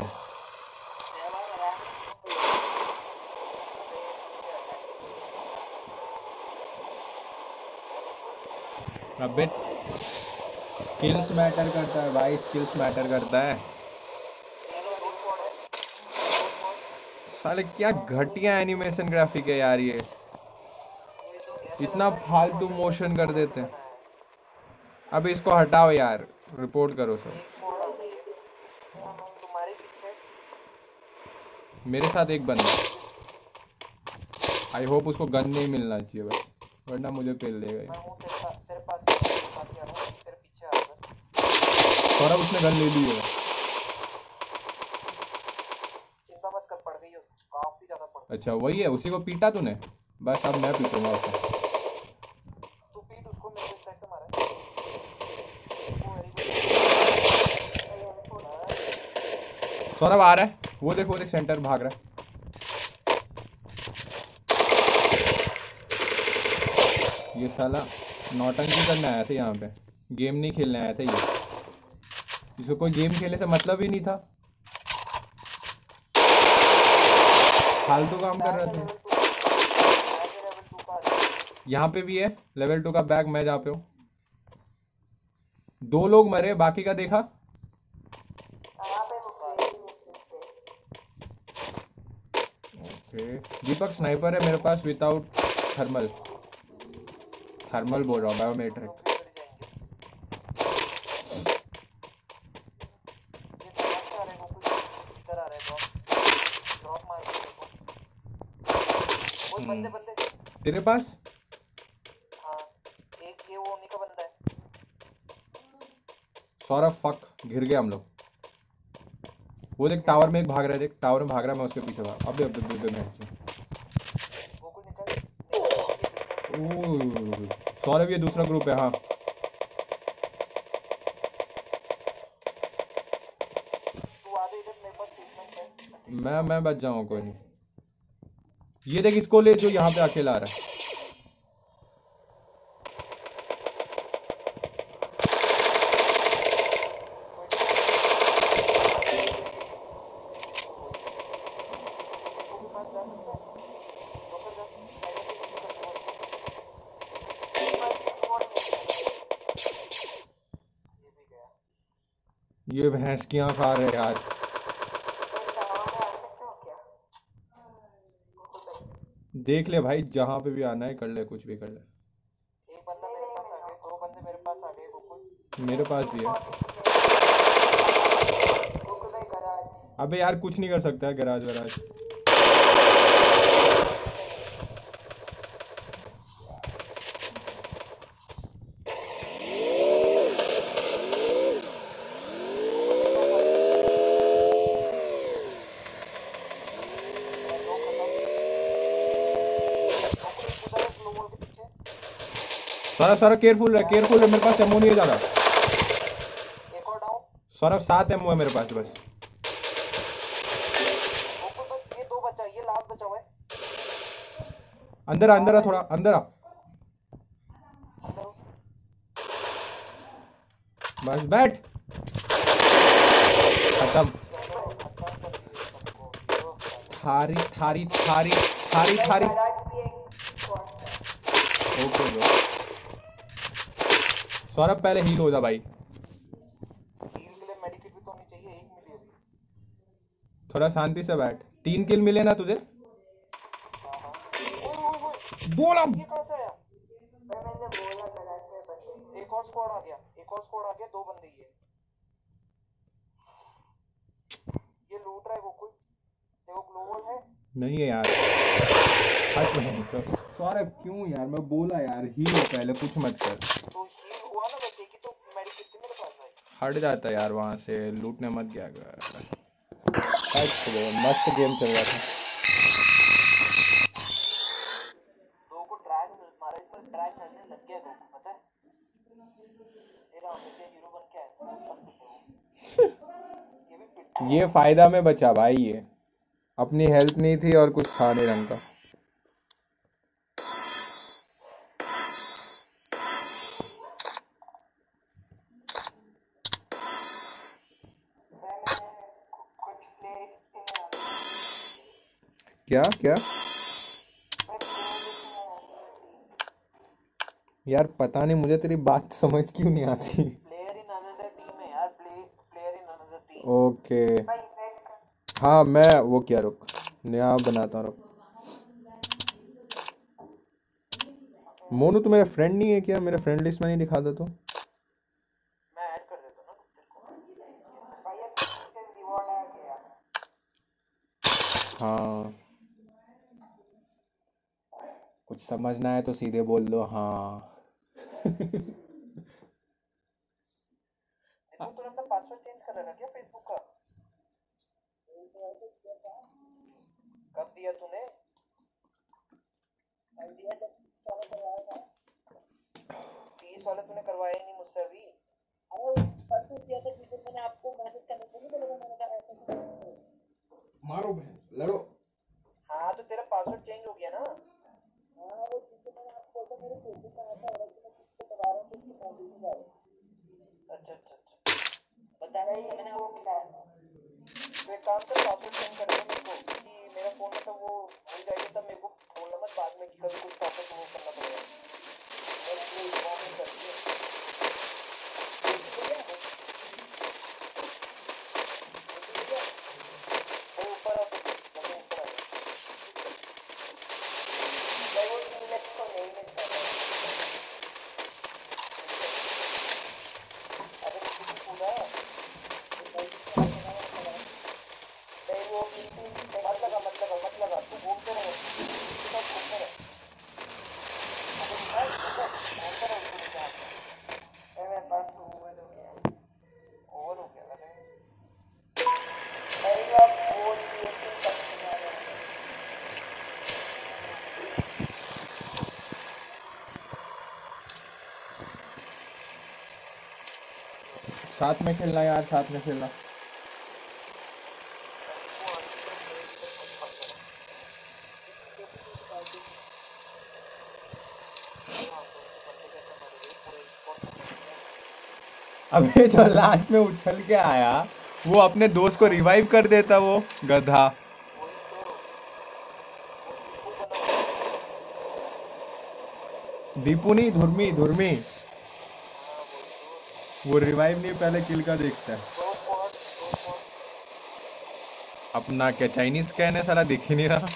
अबे स्किल्स मैटर करता है भाई, स्किल्स मैटर करता है। साले क्या घटिया एनिमेशन ग्राफिक है यार, ये इतना फालतू मोशन कर देते हैं। अब इसको हटाओ यार, रिपोर्ट करो सब। तुम्हारे पीछे मेरे साथ एक बंदा, आई होप उसको गन नहीं मिलना चाहिए बस, वरना मुझे पेल देगा ये। मैं हूँ तेरे पास तेरे पास तेरे पास ही आ रहा हूँ तेरे पीछे आ रहा हूँ। सौरभ उसने गन ले ली है। चिंता मत कर पड़ गई हो काफी ज्यादा पड़ गई। अच्छा वही है, उसी को पीटा तूने? बस अब मैं पीटूंगा उसे। तू पीट उसको मेरे इस साइड से मारा है। वो वेरी गुड। सौरभ आ रहा है, वो देख वो देख सेंटर भाग रहा है। ये साला नौटंकी करने आया था यहाँ पे, गेम नहीं खेलने आया था ये। इसको कोई गेम खेलने से मतलब ही नहीं था, फालतू काम कर रहा था। यहाँ पे भी है लेवल टू का बैग, मैं जहाँ पे हूँ। दो लोग मरे, बाकी का देखा? ओके दीपक स्नाइपर है मेरे पास विदाउट थर्मल। थर्मल बोल रहा हूँ, बायोमेट्रिक। बंदे बंदे तेरे पास? हाँ एक ये वो उन्हीं का बंदा है। सौरभ फक घिर गए हम लोग। वो देख टावर में एक भाग रहा है, देख टावर में भाग रहा है, मैं उसके पीछे भाग। अबे अबे अबे मैं वो कुछ निकल ओह सौरभ ये दूसरा ग्रुप है। हाँ तू आ दे इधर मेरे पास ट्रीटमेंट है। मैं मैं बच जाऊँ, कोई नहीं। ये देख इसको ले जो यहाँ पे अकेला आ रहा है। ये भैंस कियाँ खा रहे यार। देख ले भाई, जहाँ पे भी आना है कर ले, कुछ भी कर ले। एक बंदा मेरे पास आ गया, दो बंदे मेरे पास आ गए। गोकुल मेरे पास भी है। अबे यार कुछ नहीं कर सकता है गैराज वैराज। सौरभ सौरभ केयरफुल है, केयरफुल है, मेरे पास एमओ नहीं है ज्यादा। एक और डाउन। सौरभ सात एमओ है मेरे पास बस। गोकुल बस ये दो बचा, ये लास्ट बचा हुआ है। अंदर आ, अंदर आ, थोड़ा अंदर आ। अंदर बस बैठ, खत्म। थारी थारी थारी थारी थारी ओके ब्रो। सौरभ पहले हील हो जा भाई, हील के लिए मेडिकेट भी तो होनी चाहिए। एक मिली अभी। थोड़ा शांति से बैठ। तीन किल मिले ना तुझे? हाँ हाँ। ओए ओए ओए, बोला ये कहाँ से आया? मैं मैंने बोला गलत में बचे। एक और स्क्वाड आ गया, एक और स्क्वाड आ गया, दो बंदे ही है। ये लूट रहा है गोकुल। देखो ग्लोबल है। नहीं है यार, हट नहीं सर। सौरभ क्यों यार, मैं बोला यार हील हो पहले, कुछ मत कर। तो हील हुआ ना बस, एक ही तो मेडिकेट थी मेरे पास भाई। हट जाता यार वहां से, लूटने मत गया कर। हट ब्रो, मस्त गेम चल रहा था। दो को ड्रैग मारा, इस पर ड्रैग करने लग गया गोकुल, पता है? ये रहा मुझे हीरो बन के आया। ये भी पिट। ये फायदा में बचा भाई, ये अपनी हेल्थ नहीं थी और कुछ था नहीं रंग का। कुछ प्लेयर क्या क्या यार पता नहीं, मुझे तेरी बात समझ क्यों नहीं आती। प्लेयर इन अनदर टीम है यार, play player in another team. Okay भाई इन्वाइट कर। हाँ, मैं वो क्या, रुक नया बनाता हूँ, रुक। मोनू तू मेरा फ्रेंड नहीं है क्या? मेरे फ्रेंड लिस्ट में नहीं दिखा दे तू? मैं ऐड कर देता हूँ ना तेरे को। भाई ये पीछे रिवॉर्ड आ गया। हाँ, कुछ समझना है तो सीधे बोल दो हाँ। देखो तूने अपना पासवर्ड चेंज कर रखा क्या फेसबुक का? कब दिया तूने? तीस वाला तूने करवाया ही नहीं मुझसे अभी। मारो बहन, लड़ो। हाँ तो तेरा पासवर्ड चेंज हो गया ना? अच्छा अच्छा अच्छा। बता रही है मैंने वो किया। तो एक काम कर, पासवर्ड चेंज कर दे मेरे को, क्योंकि मेरा फोन में तो वो हो जाएगा, तब मेरे को बोलना मत बाद में कि कभी कुछ टॉपिक वो करना पड़ेगा। बस ये इन्फॉर्म नहीं करती है। वो ऊपर आ तो जब ऊपर आ भाई वो टीममेट्स को नहीं मिलता है। अरे किसी पूरा नहीं, वो मत लगा मत लगा मत लगा, तू घूमते रहो, उसके साथ घूमते रहो। अबे भाई घूमते रहो उसके साथ। भाई मेरे पास तो ओवर हो गया। ओवर हो गया अरे। भाई आप बोल दिए थे तब तुम्हारे साथ में खेलना यार, साथ में खेलना। अबे जो लास्ट में उछल के आया वो अपने दोस्त को रिवाइव कर देता, वो गधा। दीपू नहीं, धुर्मी धुर्मी। वो रिवाइव नहीं, पहले किल का देखता है। अपना क्या चाइनीज स्कैन है साला, दिख ही नहीं रहा।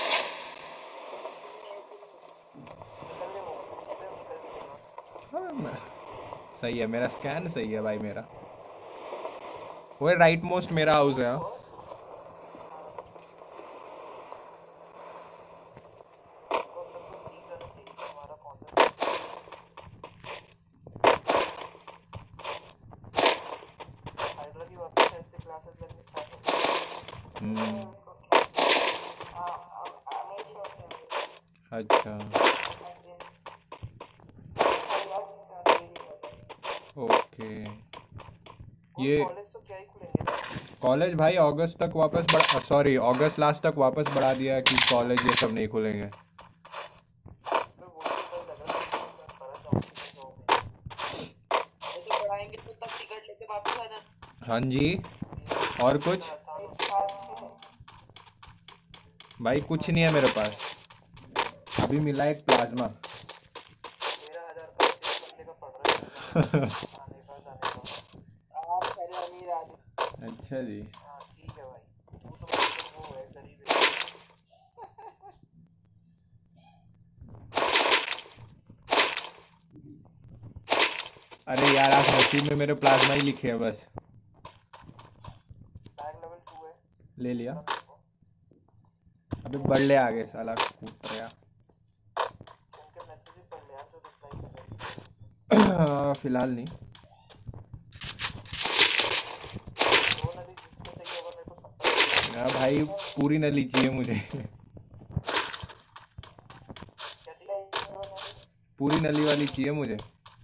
हाँ, मैं- सही है, मेरा स्कैन सही है भाई मेरा। वो राइट मोस्ट मेरा हाउस है। हाँ। हम्म, अच्छा ओके। ये कॉलेज तो क्या ही खुलेंगे। कॉलेज भाई अगस्त तक वापस बढ़ा, सॉरी अगस्त लास्ट तक वापस बढ़ा दिया है कि कॉलेज ये सब नहीं खुलेंगे। पढ़ाएंगे तो तब टिकट लेके वापस आ जाना। हाँ जी, और कुछ भाई? कुछ नहीं है मेरे पास, अभी मिला एक प्लाज्मा। आने का जाने का। आप पहले अमीर आदमी। अच्छा जी। हाँ ठीक है भाई, तू तो मतलब वो है गरीब है। अरे यार आप नसीब में मेरे प्लाज्मा ही लिखे हैं बस। बैग लेवल टू है, ले लिया। ना मेरे को। अबे बढ़ ले आगे साला कूद गया। उनके मैसेजेस पढ़ ले यार जो रिप्लाई कर रहे हैं। फिलहाल नहीं। दो नदी जिसको चाहिए होगा मेरे को सत्तर। हाँ भाई पूरी नली चाहिए मुझे। क्या चाहिए? पूरी नली वाली चाहिए मुझे,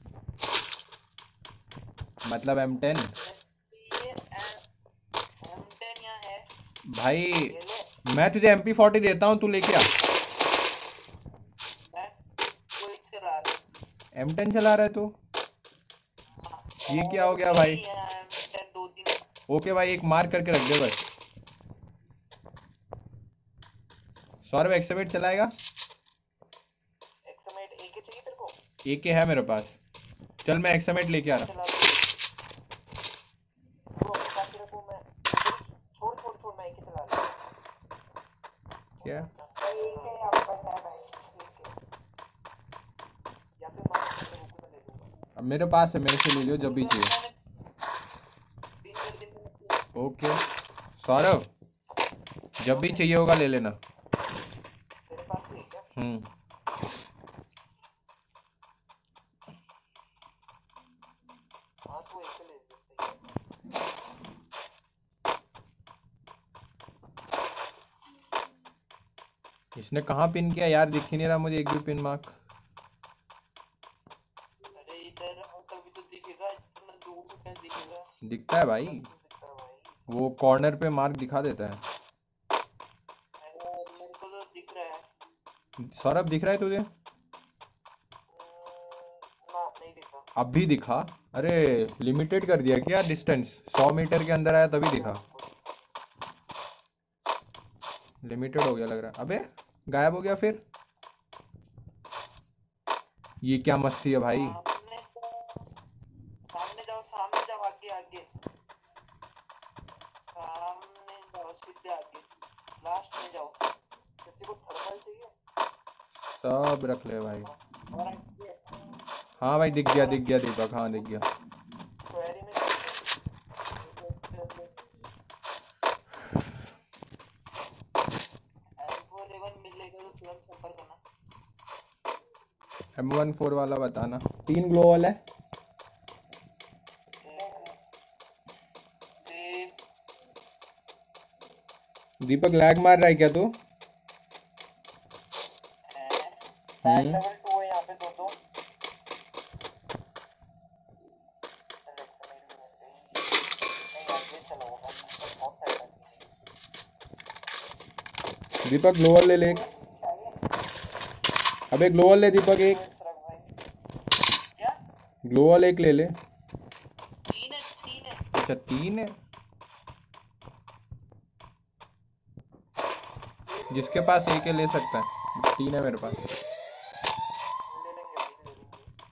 मतलब एम टेन। ये एम टेन यहाँ है। भाई ये ले। मैं तुझे एम पी फोर्टी देता हूँ, तू लेके आ। मैं कोई चला रहा एम टेन चला रहा है तू? ये क्या हो गया भाई? एम टेन दो तीन। ओके भाई एक मार्क करके रख दे बस। सौरभ एक्समेट चलाएगा? एक्समेट ए के चाहिए तेरे को? ए के है मेरे पास। चल मैं एक्समेट लेके आ रहा चला ले। वो अपने पास ही रखो, मैं छोड़ छोड़ छोड़ मैं ए के चला ले। क्या? एक है आपका है भाई, एक है। या फिर मार के रुको, मैं ले लूंगा। अब मेरे पास है, मेरे से ले लियो जब भी चाहिए। पिन कर देंगे। ओके सौरभ जब भी चाहिए होगा ले लेना। तेरे पास भी है क्या? हम्म हाँ तू एक ले ले, सही है। इसने कहाँ पिन किया यार, दिख ही नहीं रहा मुझे एक भी पिन मार्क। अरे इधर हो तभी तो दिखेगा, इतना दूर से कैसे दिखेगा? दिखता है भाई, तू दिखता है भाई। वो कॉर्नर पे मार्क दिखा देता है। अरे मेरे को तो दिख रहा है। सौरभ दिख रहा है तुझे? हम्म, ना नहीं दिखता। अब भी दिखा? अरे लिमिटेड कर दिया क्या डिस्टेंस? सौ मीटर के अंदर आया तभी दिखा। लिमिटेड हो गया लग रहा है। अबे गायब हो गया फिर। ये क्या मस्ती है भाई। सामने तो सामने जाओ, सामने जाओ, आगे आगे सामने जाओ, सीधे आगे लास्ट में जाओ। किसी को थर्मल चाहिए? सब रख ले भाई। और आगे हाँ भाई दिख गया दिख गया दीपक, हाँ दिख गया। क्वेरी में एम फोर ए वन मिलेगा तो तुरंत संपर्क करना। एम वन फोर वाला बताना। तीन ग्लो वाला है। फिर दीपक लैग मार रहा है क्या तू? बैग हम्म लेवल टू है यहाँ पे दो दो। दीपक ग्लोअर ले ले एक। अबे ग्लोअर ले दीपक एक। क्या ग्लोअर एक ले ले। तीन है, तीन है। अच्छा तीन है। जिसके पास एक है ले सकता है, तीन है मेरे पास। ले लेंगे भाई, ले लेंगे।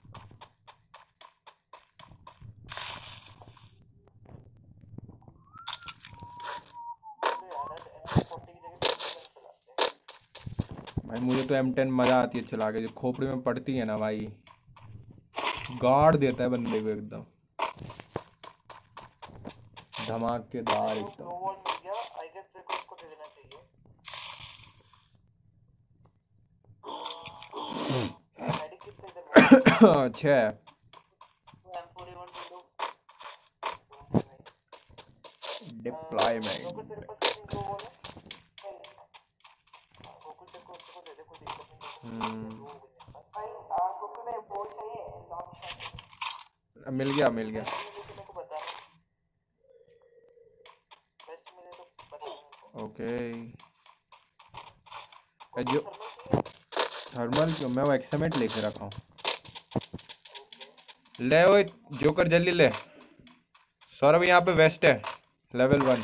अरे यार आज एम फोर्टी की जगह तीन गन चलाते हैं। भाई मुझे तो एम टेन मजा आती है चला के, जो खोपड़ी में पड़ती है ना भाई, गाड़ देता है बंदे को एकदम धमाकेदार वो एकदम। ग्लो वॉल मिल गया, आई गेस तेरे को उसको दे देना चाहिए। मेडिक किट से इधर अच्छा है। एम फोर ए वन दे दो। डिप्लॉयमेंट। लोकल तेरे पास कितनी ग्लो वॉल है? लोकल तेरे को उसको दे दे, कोई दिक्कत नहीं है। हम्म वो मेरे पास भाई आपको में वो चाहिए लॉन्ग शॉट। मिल गया मिल गया। बेस्ट मिले तो मेरे को बता, बेस्ट मिले तो बता मेरे को। ओके कोई जो थर्मल चाहिए? थर्मल क्यों, मैं वो एक्समेट लेके रखा हूँ। ले ओए जोकर जल्दी ले। सौरभ यहाँ पे वेस्ट है लेवल वन।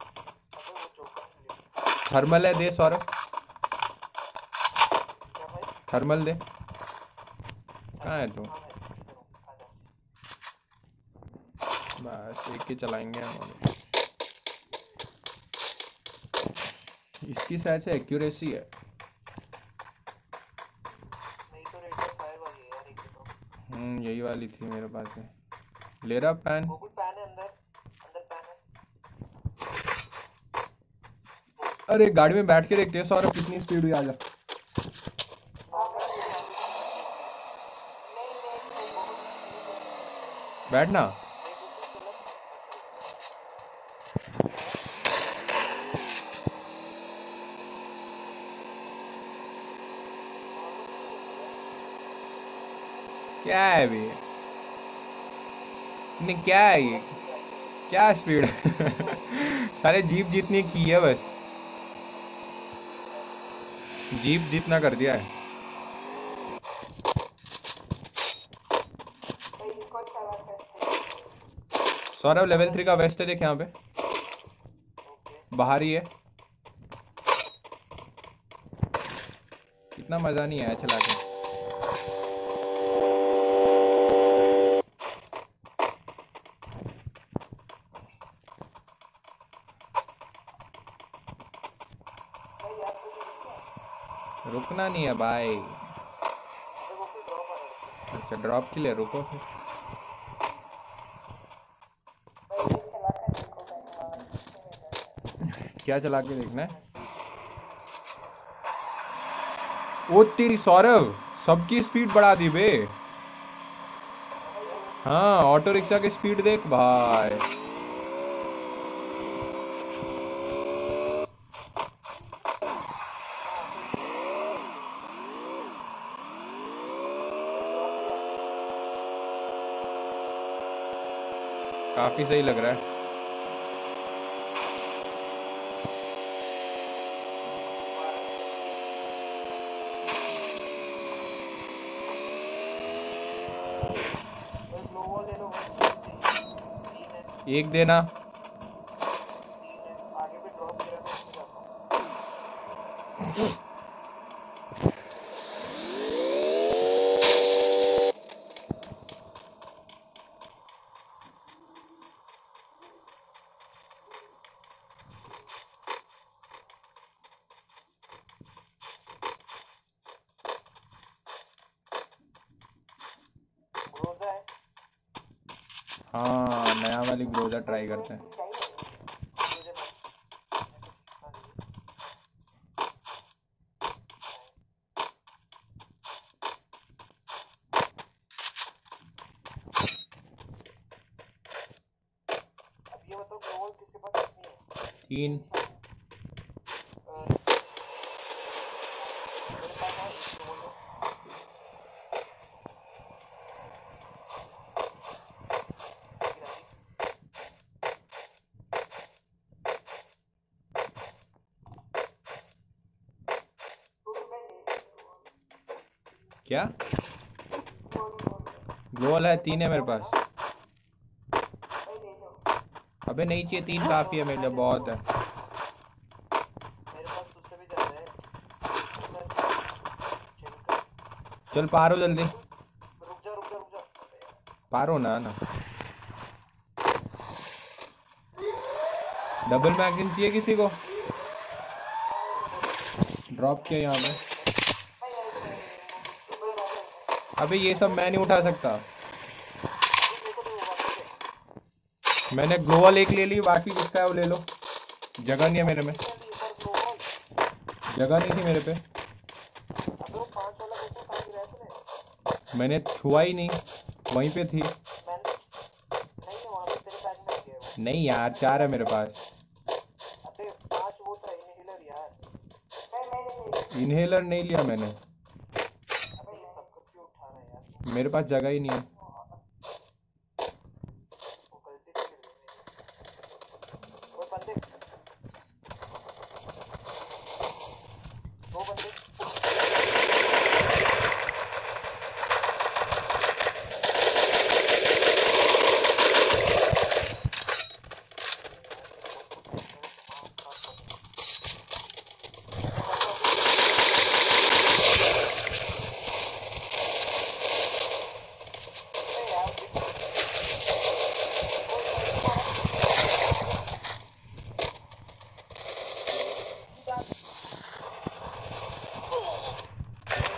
अबे वो जोकर मिले थर्मल है दे सौरभ। क्या भाई? थर्मल दे। कहाँ है तू? बस एक ही चलाएंगे हम। इसकी शायद से एक्यूरेसी है। नहीं तो रेट ऑफ फायर वाली है यार, एक तो हम्म यही वाली थी मेरे पास है। ले रहा पैन? गोकुल पैन है अंदर, अंदर पैन है। अरे गाड़ी में बैठ के देखते हैं सौरभ कितनी स्पीड हुई। आजा बैठना। क्या है अभी? नहीं क्या है ये? क्या स्पीड सारे जीप जितनी की है बस, जीप जितना कर दिया है। इसको चला सकते सौरभ लेवल थ्री का वेस्ट है देख यहाँ पे, बाहर ही है। इतना मजा नहीं आया चला के। रुकना नहीं है भाई। अच्छा ड्रॉप के लिए रुको फिर। भाई ये चला कर देखो भाई। क्या चला के देखना है? ओ तेरी सौरभ सबकी स्पीड बढ़ा दी बे। हाँ ऑटो रिक्शा की स्पीड देख भाई। काफी सही लग रहा है। एक देना। आगे पे ड्रॉप गिरा तो उसमें जाता हूँ। ग्रोजा है। हाँ नया वाली ग्रोजा ट्राई करते हैं। मुझे ना अब ये बताओ ग्लोबल किसके पास कितनी है? तीन। अ, मेरे पास है एक ग्लोबल है। गिरा दी। क्या ग्लोअल है? तीन है मेरे पास। अबे नहीं चाहिए, तीन काफी है मेरे लिए, बहुत है। मेरे पास तुझसे भी ज्यादा है। चल कर। चल पार हो जल्दी। रुक जा रुक जा रुक जा। पार हो ना ना। डबल मैगजीन चाहिए किसी को? ड्रॉप किया यहाँ पे। अबे ये सब मैं नहीं उठा सकता। मैंने ग्लोअल एक ले ली, बाकी जिसका है वो ले लो। जगह नहीं है मेरे में, जगह नहीं थी मेरे पे। अबे वो पांच वाला गोकू कहाँ गिरा है तूने? मैंने छुआ ही नहीं, वहीं पे थी। मैंने नहीं है, वहाँ पे तेरे बैग में गया वो। नहीं यार चार है मेरे पास। अबे पांच वो था इनहेलर यार। इनहेलर नहीं लिया मैंने, अबे ये सबको क्यों उठा रहा है यार? मेरे पास जगह ही नहीं है। वो गलती से गिर गई। वो बंदे वो बंदे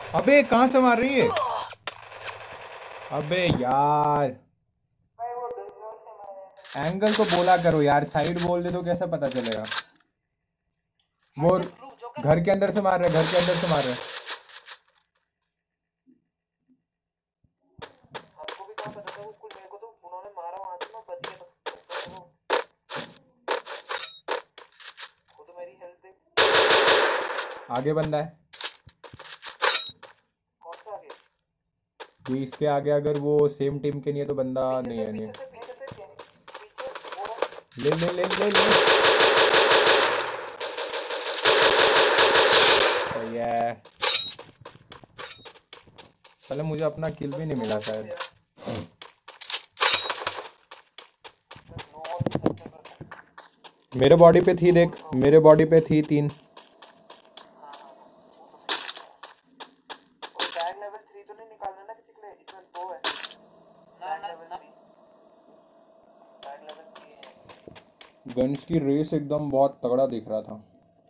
अबे कहाँ से मार रही है? अबे यार भाई वो दूर से मारे। एंगल तो बोला करो यार, साइड बोल दे तो कैसे पता चलेगा? वो घर के अंदर से मार रहे, घर के अंदर से मार रहे। हमको भी कहाँ पता था उसको, मेरे को तो उन्होंने मारा वहां से, मैं बच गया था। वो तो मेरी हेल्थ देख। आगे बंदा है। कौन सा आगे? ये इसके आगे अगर वो सेम टीम के नहीं है तो बंदा पीछे नहीं से है। नहीं पीछे से पीछे से पीछे वो रहा। ले ले ले ले ले सही है। पहले मुझे अपना किल भी नहीं मिला शायद। नो ऑल से सकते कर सकते। मेरे बॉडी पे थी देख, मेरे बॉडी पे थी तीन। हाँ हाँ और टैग लेवल थ्री तो नहीं निकालना ना किसी के लिए, इसमें दो है। Tag level three tag level three है। गन्स की रेस एकदम बहुत तगड़ा दिख रहा था।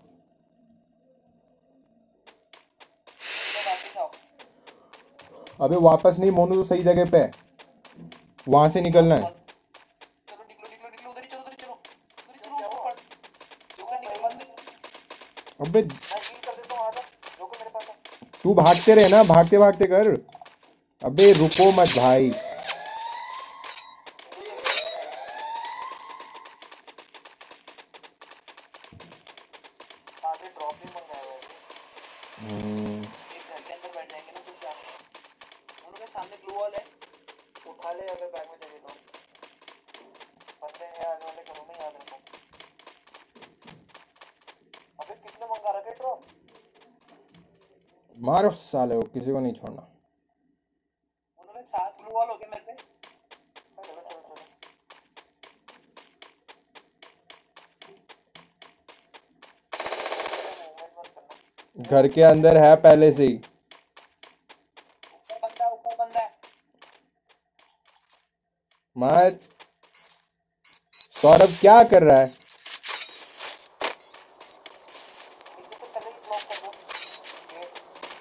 तो वापस आओ। अबे वापस नहीं मोनू, तो सही जगह पे है, वहां से निकलना है। चलो निकलो निकलो निकलो, उधर ही चलो उधर ही चलो उधर ही चलो ऊपर जोकर निकल बंद। अबे मैं हील कर देता हूँ, आजा रोको मेरे पास है। तू भागते रहे ना, भागते भागते कर। अबे रुको मत भाई। आगे ड्रॉप भी मंगाया हुआ है। हम्म, एक घर के अंदर बैठ जाएंगे ना कुछ जाने। उनके सामने ग्लू वॉल है। उठा ले अगर बैग में जगह तो। बंदे हैं आगे वाले घरों में, याद रखो। अबे किसने मंगा रखा है ड्रॉप? मारो साले को, किसी को नहीं छोड़ना। उन्होंने सात ग्लू वॉल हो गए मेरे पे। चलो चलो चलो मूवमेंट मत करना। घर के अंदर है पहले से ही। ऊपर बंदा है, ऊपर बंदा है। मत। सौरभ क्या कर रहा है? नीचे से पहले ही ब्लॉक कर दो गेट।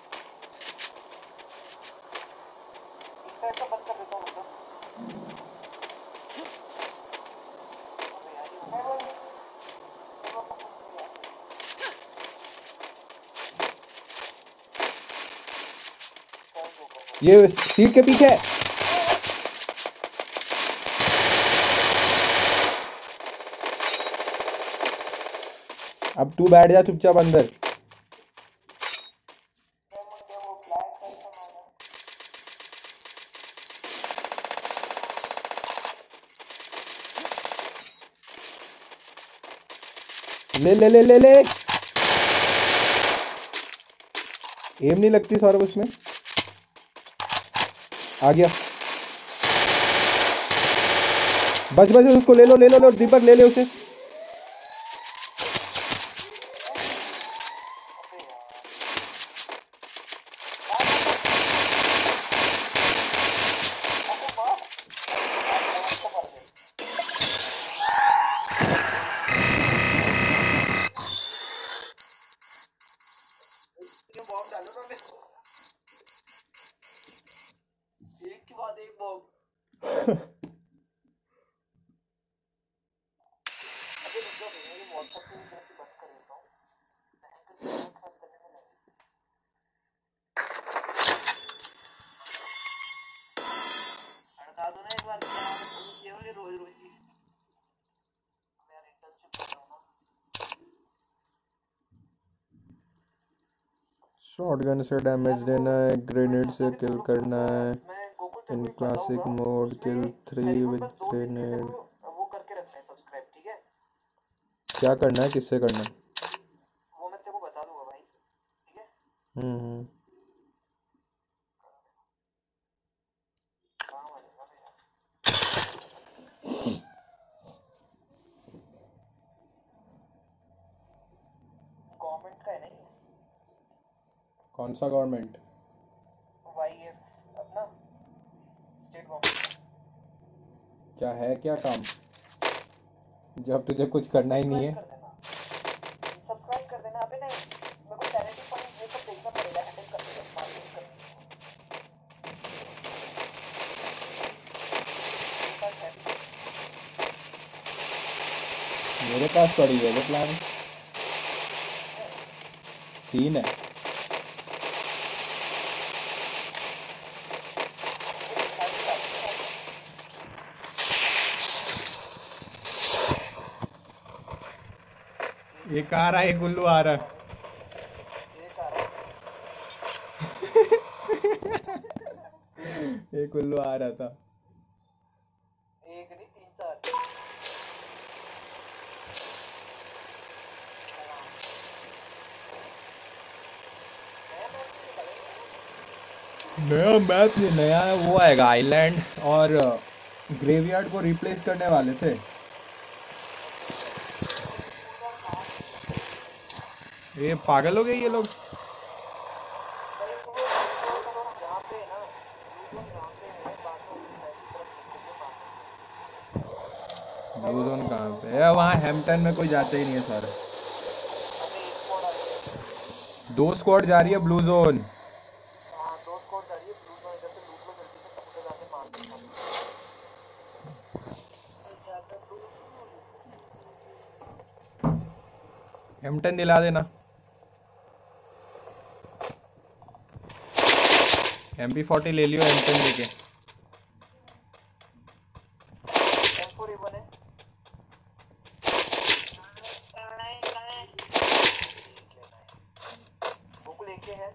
इस साइड का बंद कर देता हूँ मतलब। अबे यार ये मैं बोल चल जो कर। ये सीट के पीछे है। अब तू बैठ जा चुपचाप अंदर। मैं मुझे वो ब्लैक करके मारा। ले ले ले ले ले। एम नहीं लगती सौरभ उसमें। आ गया। बच बच उसको ले लो ले लो लो दीपक ले ले उसे। अबे यार अबे मार उसको मार दे। ये बॉम्ब डालो ना मैं। एक के बाद एक बॉम्ब। अबे रुक जाओ, मेरी व्हाट्सएप पे भी कैसे बंद कर देता हूँ। भयंकर खराब करने में लगे। हटा दो ना एक बार, क्या ये वाली रोज रोज की। मैं इंटर्नशिप कर रहा हूँ ना। शॉटगन से डैमेज देना है, ग्रेनेड से किल करना है। मैं गोकुल इन तेरे को एक क्लासिक बताऊंगा, मोड उसमें किल थ्री करीबन विद बस दो तीन घंटे ग्रेनेड। को वो करके रखना है सब्सक्राइब, ठीक है? क्या करना है, किससे करना है? वो मैं तेरे को बता दूंगा भाई, ठीक है? हम्म हम्म। काम आ जाएगा मेरा। गवर्नमेंट का है नहीं, कौन सा गवर्नमेंट? वाईएफ अपना स्टेट गवर्नमेंट। क्या है क्या काम, जब तुझे कुछ करना ही नहीं है? सब्सक्राइब कर देना। अबे नहीं, मेरे को सैनिटी पॉइंट ये सब देखना पड़ेगा, हैंडल करने के मार्केट मेरे पास पड़ी है वो प्लान। तीन है। एक आ रहा है, एक उल्लू आ रहा है। एक आ रहा है, एक उल्लू आ रहा था। एक नहीं तीन चार। नया मैप नहीं, नया वो आएगा आइलैंड, और ग्रेवयार्ड को रिप्लेस करने वाले थे। ये पागल हो गए ये लोग। भाई वो वो जहाँ पे है ना, वो जहाँ पे है बाद में उस साइड की तरफ निकल के ब्लू जोन कहाँ पे है? वहाँ हैम्पटन में कोई जाते ही नहीं है सर। अबे एक स्क्वाड आ रही है। दो स्क्वाड जा रही है ब्लू जोन। हाँ दो स्क्वाड जा रही है ब्लू जोन। इधर से लूट लो जल्दी से, तब उधर जाके मार दो सब। हैम्पटन दिला देना। एम पी फोर्टी ले लियो हैम्पटन लेके। एम फोर ए वन है। गोकुल एक है।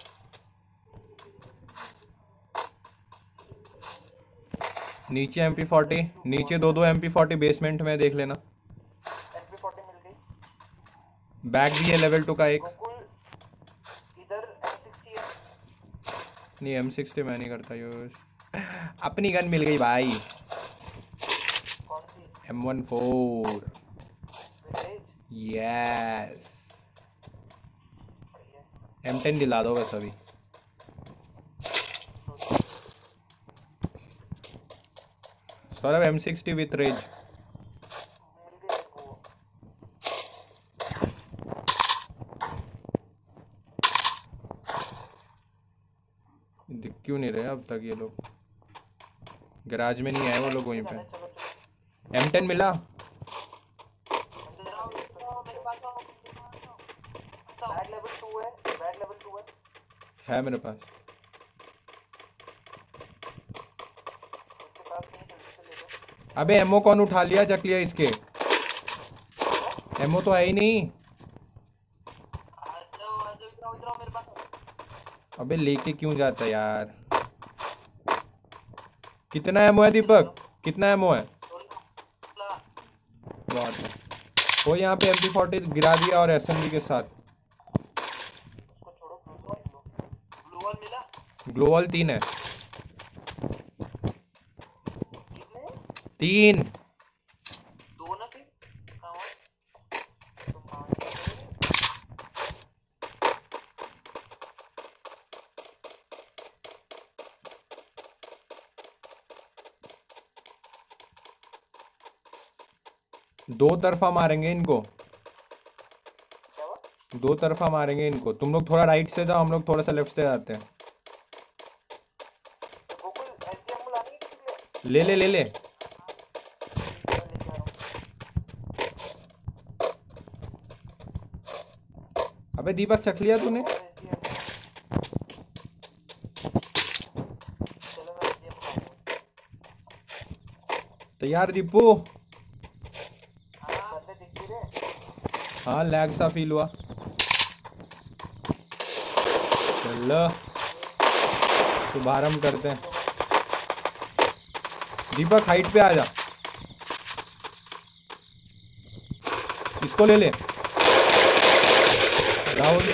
नीचे एम पी फोर्टी, नीचे दो दो एम पी फोर्टी बेसमेंट में देख लेना। एम पी फोर्टी मिल गई। बैग भी है लेवल टू का एक। गोकुल इधर एम सिक्सटी है। नहीं एम सिक्सटी मैं नहीं करता यूज। अपनी गन मिल गई भाई, कौन सी? M one four. Village. Yes. बढ़िया। एम टेन दिला दो बस अभी। Saurabh M sixty with rage. मिल गई मेरे को वो। दिख क्यों नहीं रहे अब तक ये लोग? गैराज में नहीं आए वो लोग वहीं पे। चलो चलो। एम टेन मिला? बैग लेवल टू है। बैग लेवल टू है। है मेरे पास। इसके पास नहीं, जल्दी से ले लो। अबे एमओ कौन उठा लिया? चक लिया इसके। एमओ तो है ही नहीं। अबे लेके क्यों जाता है यार? कितना एमओ है दीपक? कितना एमओ है? बहुत है। वो यहाँ पे एम पी फोर्टी गिरा दिया और एसएमजी के साथ। उसको छोड़ो, ब्लू जोन लो। ब्लू वॉल मिला? ग्लोवल तीन है। कितने? तीन। दो ना फिर कहाँ हुआ? तो मांग के दो। दो तरफा मारेंगे इनको। क्या हुआ? दो तरफा मारेंगे इनको। तुम लोग थोड़ा राइट से जाओ, हम लोग थोड़ा सा लेफ्ट से जाते हैं। गोकुल एसजीएम लानी है किसी के लिए? ले ले ले ले। मैं लेके आ रहा हूँ। अबे दीपक चख लिया तूने? और एसजीएम। चलो मैं एसजीएम उठाऊंगा। तैयार दीपू? बंदे दिख भी रहे? हाँ लैग सा फील हुआ। चलो शुभारंभ करते हैं। दीपक हाइट पे आ जा। इसको ले ले राहुल।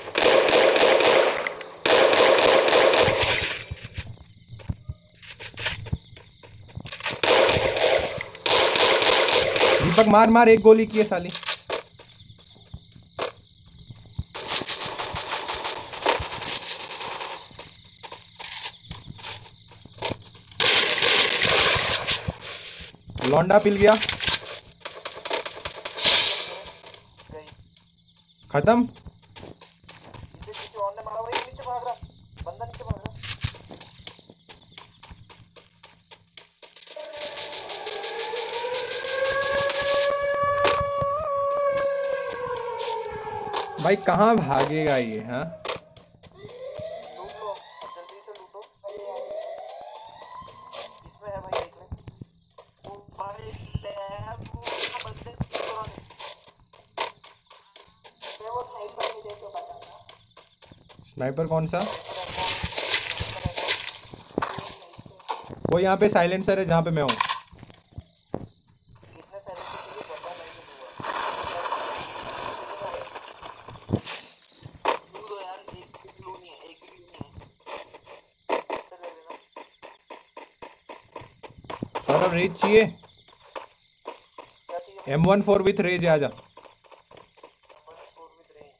दीपक मार मार, एक गोली की है साली। लौंडा पिल गया। गई। खत्म। इसे किसी और ने मारा हुआ है। नीचे भाग रहा बंदा, नीचे भाग रहा। भाई कहाँ भागेगा ये? हाँ लूट लो जल्दी से लूटो। इसमें है भाई देख ले। वो भाई लैब वो बंदे थोड़ा मैं वो स्नाइपर मिले तो बताना। स्नाइपर कौन सा? स्नाइपर एमो स्नाइपर एमो वो स्नाइपर वो यहाँ पे साइलेंसर है जहाँ पे मैं हूँ। कितने साइलेंसर चाहिए बता मैं भी दूंगा। बता कितने कितने चाहिए ब्लू दो यार, एक भी ब्लू नहीं है, एक भी ब्लू नहीं है। मुझसे ले लेना। सौरभ रेज चाहिए? क्या चाहिए भाई? M one four with rage आजा वन फोर विद रेंज।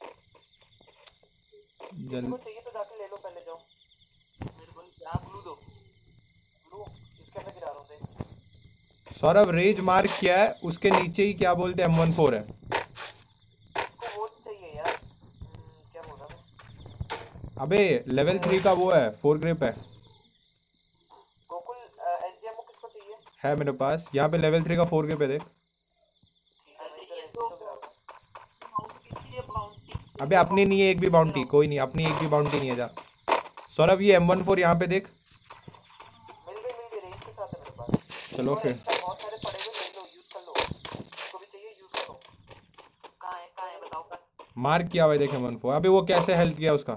किसी जल्दी। को चाहिए तो जाके ले लो पहले जाओ। मेरे को क्या ब्लू दो। ब्लू इसके अंदर गिरा रहा हूँ देख। सौरभ रेज मार्क किया है, उसके नीचे ही क्या बोलते हैं एम वन फोर है। इसको वो चाहिए यार। हम्म, क्या बोल रहा मैं? अबे लेवल थ्री का वो है, फोर ग्रिप है गोकुल एसडीएमओ किसको चाहिए? है मेरे पास। यहाँ पे लेवल थ्री का फोर ग्रिप है देख। ठीक है मैं अरे इधर ये एसडी तो तो गिरा रहा हूँ। बाउंटी चाहिए, बाउंटी। अबे अपनी नहीं है एक भी बाउंटी, कोई नहीं, अपनी एक भी बाउंटी नहीं है जा। सौरभ ये एम वन फोर यहाँ पे देख। मिल गई मिल गई रेंज के साथ है मेरे पास। चलो और फिर। एक्स्ट्रा बहुत सारे पड़े हुए ले लो यूज कर लो। जिसको भी चाहिए यूज करो। कहाँ है, कहाँ है बताओ कहाँ। मार्क किया हुआ है देख एम वन फोर। अबे वो कैसे हेल्थ किया उसका?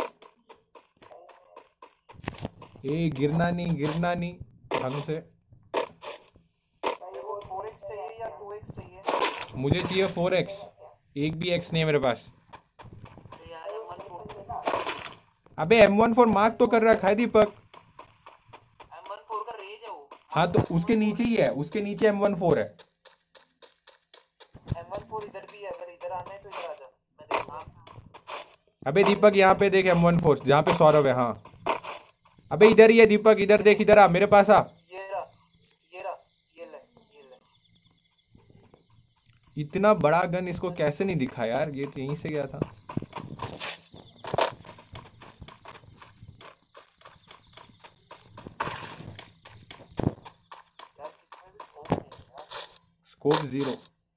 ए गिरना नहीं, गिरना नहीं ढंग से। भाई तेरे को वो फोर एक्स स्नाइपर चाहिए या है टू एक्स चाहिए? मुझे चाहिए फोर एक्स। एक भी एक्स नहीं है मेरे पास। अरे यार वो एम वन फोर, स्नाइपर लेना। अबे एम वन फोर मार्क तो कर रखा है दीपक। एम वन फोर का रेज है वो। हाँ तो उसके नीचे ही है, उसके नीचे एम वन फोर है। एम वन फोर इधर भी है। अगर इधर आना है तो इधर आ जा। मैं देखूंगा। अबे दीपक यहाँ पे देख एम वन फोर जहाँ पे सौरभ है। हाँ अबे इधर ही है दीपक, इधर देख, इधर आ मेरे पास आ। ये रहा ये रहा ये ले ये ले। इतना बड़ा गन इसको कैसे नहीं दिखा यार? ये तो यहीं से गया था। यार किसमें भी स्कोप नहीं है यार। Scope zero.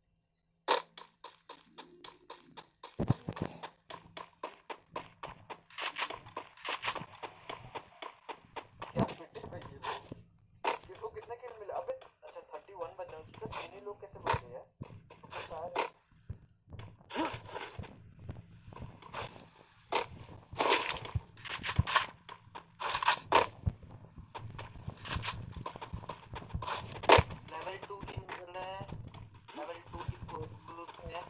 क्या फिट है भाई ये लोग। किसको कितने किल मिले? अबे अच्छा थर्टी वन बचा है उसका। तीन ही लोग कैसे बच गए यार? तो सारे लेवल टू की मिल रहा है, लेवल टू की ब्लू है।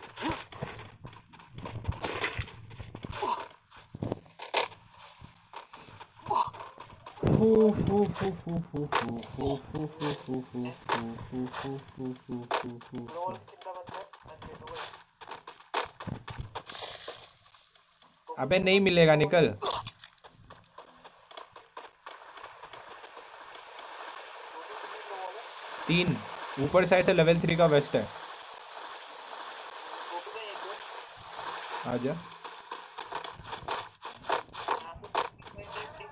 हु हु हु हु हु हु हु हु हु हु हु हु हु हु हु हु हु हु। ग्लोअल कितना बचा है? मैं दे दूंगा इसको। अबे नहीं मिलेगा, निकल। दो दो कितने ग्लोअल है? तीन। ऊपर साइड से लेवल थ्री का वेस्ट है। गोकू में एक दो आजा। यहाँ पे मेरे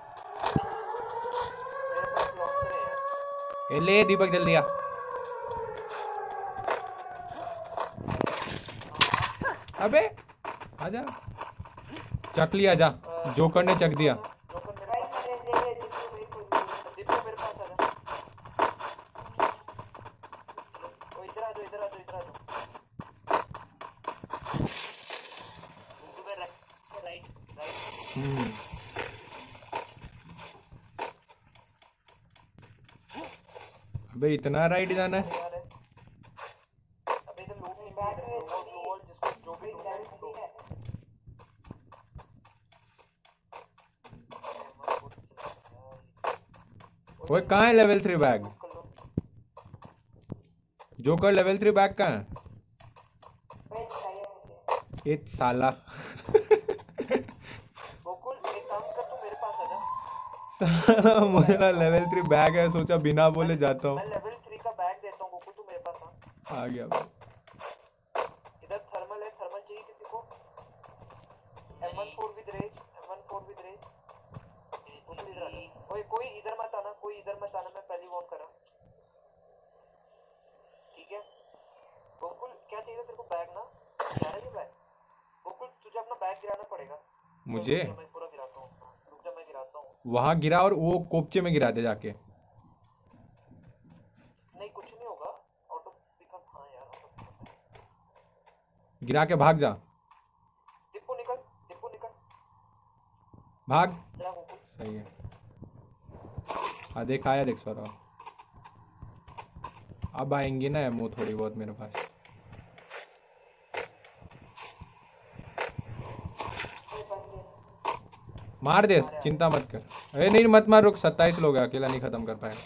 पास लॉन्चर है यार। ए ले दीपक जल्दी आ। अबे आजा। चक लिया जा। जोकर ने चक दिया। जोकर मेरे भाई पास मैंने दे दिया जिसको भाई कोई भी। दीपक मेरे पास आ जा। ओ इधर आ जाओ इधर आ जाओ इधर आ जाओ। गोकू में राइट राइट राइट। हम्म। अबे इतना राइट जाना है? तैयार है। अबे इधर लूट नहीं मिली। इधर ग्लोअल ग्लोअल जिसको जो भी ढूंढना है ढूंढो। ओए कहाँ है लेवल थ्री बैग? कर लो। जोकर लेवल थ्री बैग कहाँ है? भाई चाहिए मुझे। ये साला। गोकुल एक काम कर तू मेरे पास आ जा। साला मुझे ना लेवल थ्री बैग है, सोचा बिना बोले जाता मैं हूँ। लेवल थ्री का बैग देता हूँ गोकुल तू मेरे पास आ। आ गया भाई। इधर थर्मल है। थर्मल चाहिए किसी को? M one four with rage M one four with rage. Gokul इधर आ जा। ओए कोई इधर मत आना कोई इधर मत आना। मैं पहले वार्न कर रहा हूँ। ठीक है गोकुल क्या चाहिए था तेरे को? बैग ना? क्या है ये बैग? गोकुल तुझे अपना बैग गिराना पड़ेगा। मुझे रुक जा, मैं पूरा गिराता हूँ। रुक जा, मैं गिराता हूँ। वहां गिरा और वो कोपचे में गिरा दे जाके। नहीं कुछ नहीं होगा। ऑटो पिकअप, हाँ यार ऑटो पिकअप है। गिरा के भाग जा, दीपू निकल, दीपू निकल, भाग। जा गोकुल। सही है। हाँ देख आया, देख सौरभ। अब आएंगी ना एमओ थोड़ी बहुत मेरे पास। ये बन गया। मार दे, चिंता मत कर। अरे नहीं मत मार, रुक। सत्ताईस लोग हैं, अकेला नहीं खत्म कर पाएगा।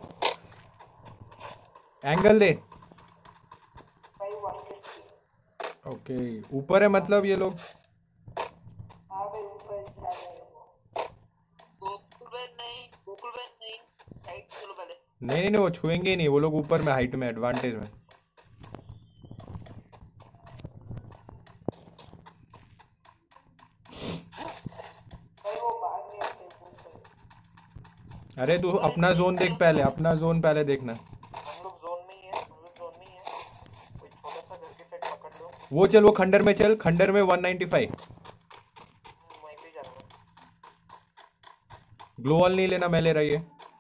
एंगल दे। भाई वन फिफ्टी। ओके, ऊपर है मतलब ये लोग। हाँ भाई ऊपर जा रहे हैं वो। गोकुल बहन नहीं, गोकुल बहन नहीं, साइड चलो पहले। नहीं नहीं नहीं, वो छुएंगे ही नहीं, वो लोग ऊपर में हाइट में एडवांटेज में। भाई वो भाग नहीं आते ऊपर। अरे तू अपना जोन देख पहले, अपना जोन पहले देखना। हम लोग जोन में ही है, हम लोग जोन में ही है। कोई छोटा सा घर के साइड पकड़ लो। वो चल, वो खंडर में चल, खंडर में वन नाइंटी फाइव। हम्म, वहीं पे जा रहा हूँ। ग्लो वॉल नहीं लेना, मैं ले रही है।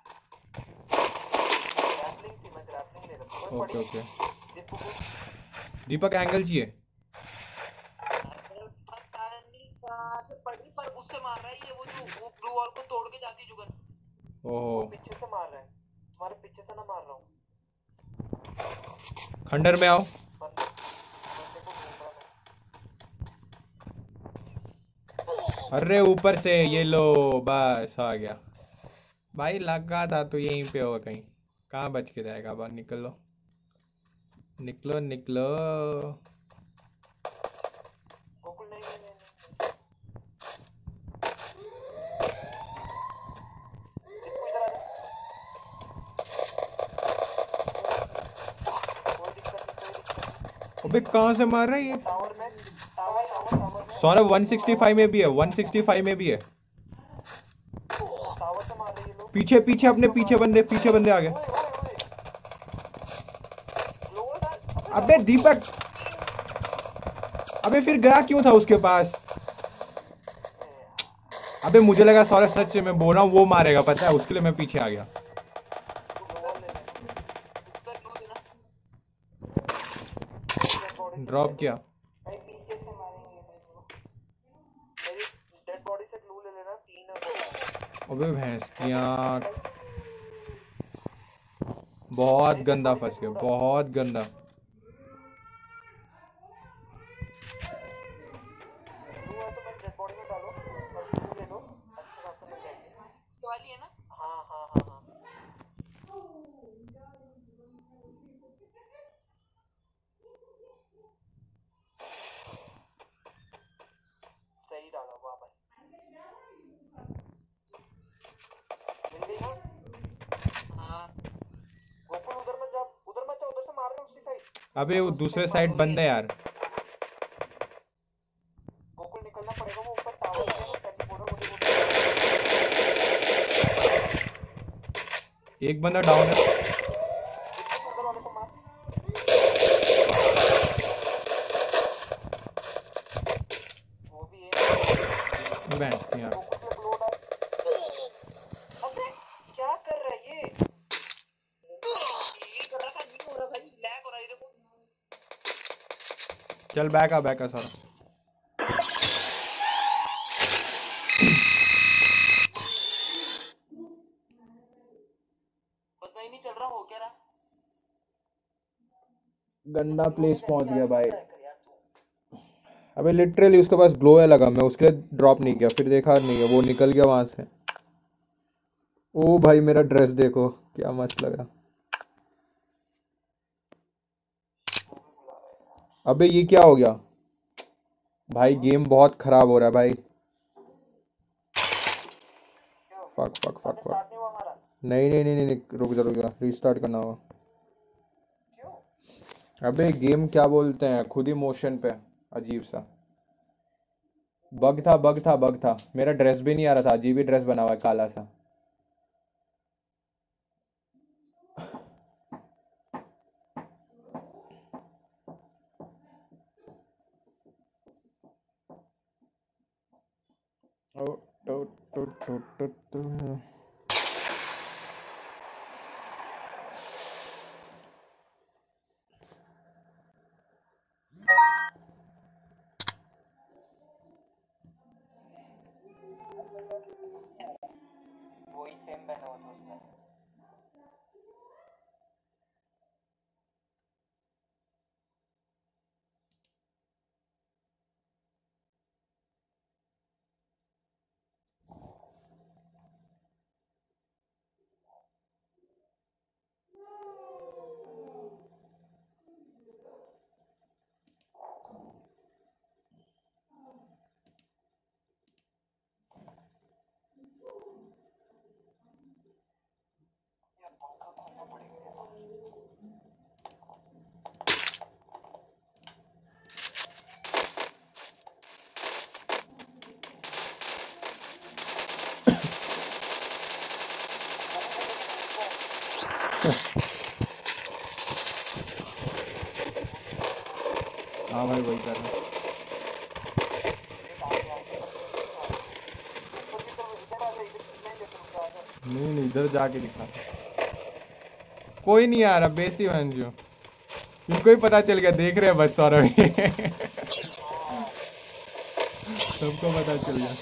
ग्रैपलिंग थी, मैं ग्रैपलिंग ले रहा था। कोई ओके पड़ी ओके। दीपू को। दीपक एंगल चाहिए। अरे पता नहीं कहाँ से पड़ी, पर उससे मार रहा है ये, वो जो वो ब्लू वॉल को तोड़ के जाती जुगन। वो ओहो, पीछे से मार रहा है, तुम्हारे पीछे से ना मार रहा हूँ। खंडर में आओ। बंदे बंदे को घूम रहा मैं। अरे ऊपर से ये लो, बस आ गया भाई। लगा था तो यहीं पे होगा कहीं। कहाँ बच के जाएगा, अब निकलो निकलो निकलो। गोकुल नहीं नहीं नहीं नहीं। दीपू इधर आ जा। कोई दिक्कत नहीं, कोई दिक्कत नहीं। अबे कहाँ से मार रहा है ये? टावर में, टावर टावर टावर में, सौरभ वन सिक्सटी फाइव में भी है, वन सिक्सटी फाइव में भी है। टावर से मार रहे ये लोग। पीछे पीछे, अपने पीछे बंदे, पीछे बंदे आ गए। ओए ओए ओए, ग्लोबल डाल। अबे दीपक, अबे फिर गया क्यों था उसके पास? अबे मुझे लगा सौरभ सच से मैं बोल रहा हूँ वो मारेगा, पता है, उसके लिए मैं पीछे आ गया। ग्लोबल ले ले। उसका क्लू देना। डेड बॉडी से ड्रॉप किया। भाई पीछे से मारेंगे भाई वो। मेरी डेड बॉडी से ग्लू ले लेना। तीन है। अबे भैंस की आँख, बहुत गंदा फंस गया, बहुत गंदा। ग्लू है तो मेरी डेड बॉडी में डालो और ग्लू ले लो, अच्छे खासे मिल जाएंगे। ये वाली है ना? हाँ हाँ हाँ हाँ। सही डाला, वाह भाई। मिल गई ना? हाँ। गोकुल उधर मत जा, उधर मत जा, उधर से मार रहे हैं उसी साइड। अबे वो दूसरे साइड बंद है यार। गोकुल निकलना पड़ेगा, वो ऊपर टावर पे है, टेलीपोर्टर मुझे वो। एक बंदा डाउन है। उधर वाले को मार। वो भी है। भैंस की आँख। गोकुल पे ग्लो डाल। अबे क्या कर रहा है ये? ये कर रहा था, नहीं हो रहा भाई, लैग हो रहा है देखो। चल बैक आ, बैक आ सौरभ। पता ही नहीं चल रहा हो क्या रहा। गंदा प्लेस पहुंच गया भाई। अबे लिटरली उसके पास ग्लो है लगा, मैं उसके लिए ड्रॉप नहीं किया, फिर देखा नहीं है, वो निकल गया वहां से। ओ भाई मेरा ड्रेस देखो क्या मस्त लगा। अबे ये क्या हो गया भाई? गेम बहुत खराब हो रहा है भाई। Fuck fuck fuck start fuck. नहीं हुआ हमारा। नहीं नहीं नहीं नहीं, रुक जा रुक जा, रीस्टार्ट करना होगा। क्यों? अबे गेम क्या बोलते हैं, खुद ही मोशन पे अजीब सा बग था, बग था, बग था। मेरा ड्रेस भी नहीं आ रहा था, अजीब ही ड्रेस बना हुआ है काला सा। ओ, टो, टो, टो, टो, टो। वही सेम पहना हुआ था उसने। यार पंखा खोलना पड़ेगा यार। हाँ भाई वही कर रहा हूँ। एक आगे आगे ऊपर की तरफ इधर आ जा, इधर नहीं देख रुक जा। नहीं नहीं इधर जाके दिखा। कोई नहीं आ रहा बेइज्जती बहन जो। इनको ही पता चल गया देख रहे हैं बस सौरभ ही। हाँ सबको पता चल गया।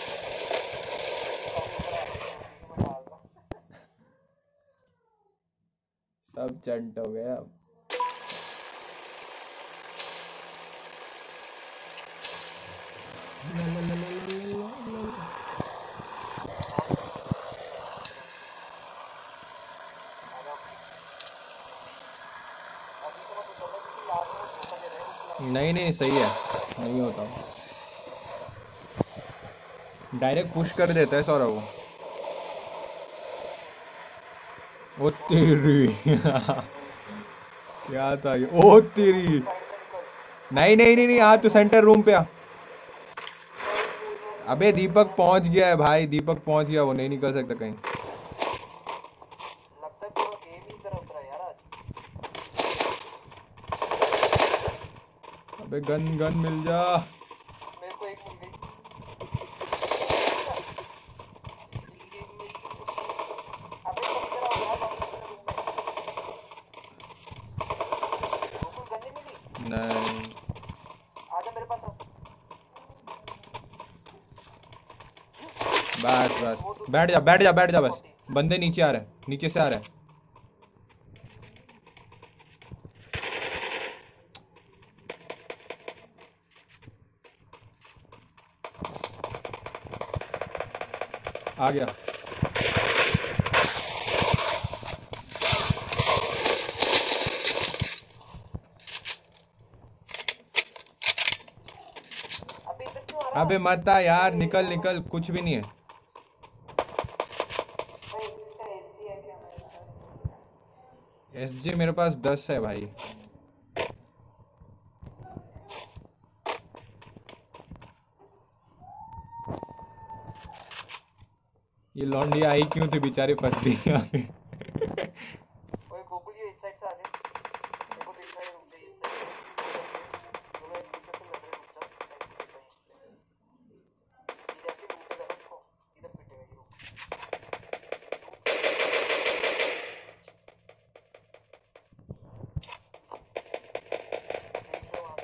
सब चंट हो गए अब। नहीं नहीं सही है नहीं होता डायरेक्ट पुश कर देता है सौरभ वो। ओ तेरी क्या था ये ओ तेरी नहीं नहीं नहीं नहीं आ तू सेंटर रूम पे आ। अबे दीपक पहुंच गया है भाई दीपक पहुंच गया वो नहीं निकल सकता कहीं। लगता है पूरा गेम ही इधर उतरा यार आज। अबे गन गन मिल जा। मेरे को एक मिल गई। अबे सब तेरा हो गया बात करने रूम में। गोकुल गन नहीं मिली। नहीं आजा मेरे पास आ। बस बस बैठ जा बैठ जा बैठ जा बस। बंदे नीचे आ रहे हैं नीचे से आ रहे हैं। आ गया अबे इधर क्यों आ रहा अबे मत आ यार निकल निकल कुछ भी नहीं है। भाई इसका एसडी है क्या मेरे पास? एस जी मेरे पास दस है भाई। ये लौंडी आई क्यों थी बेचारी फंस गई यहाँ पे। ओए गोकुल ये इस साइड से आ जा। देखो दिख रहा है रुक जा इस साइड। चलो एक पीछे से लग रहा है रुक जा। ये जैसे लूटेगा ना इसको सीधा पिटेगा ये रुक। देख लो वहां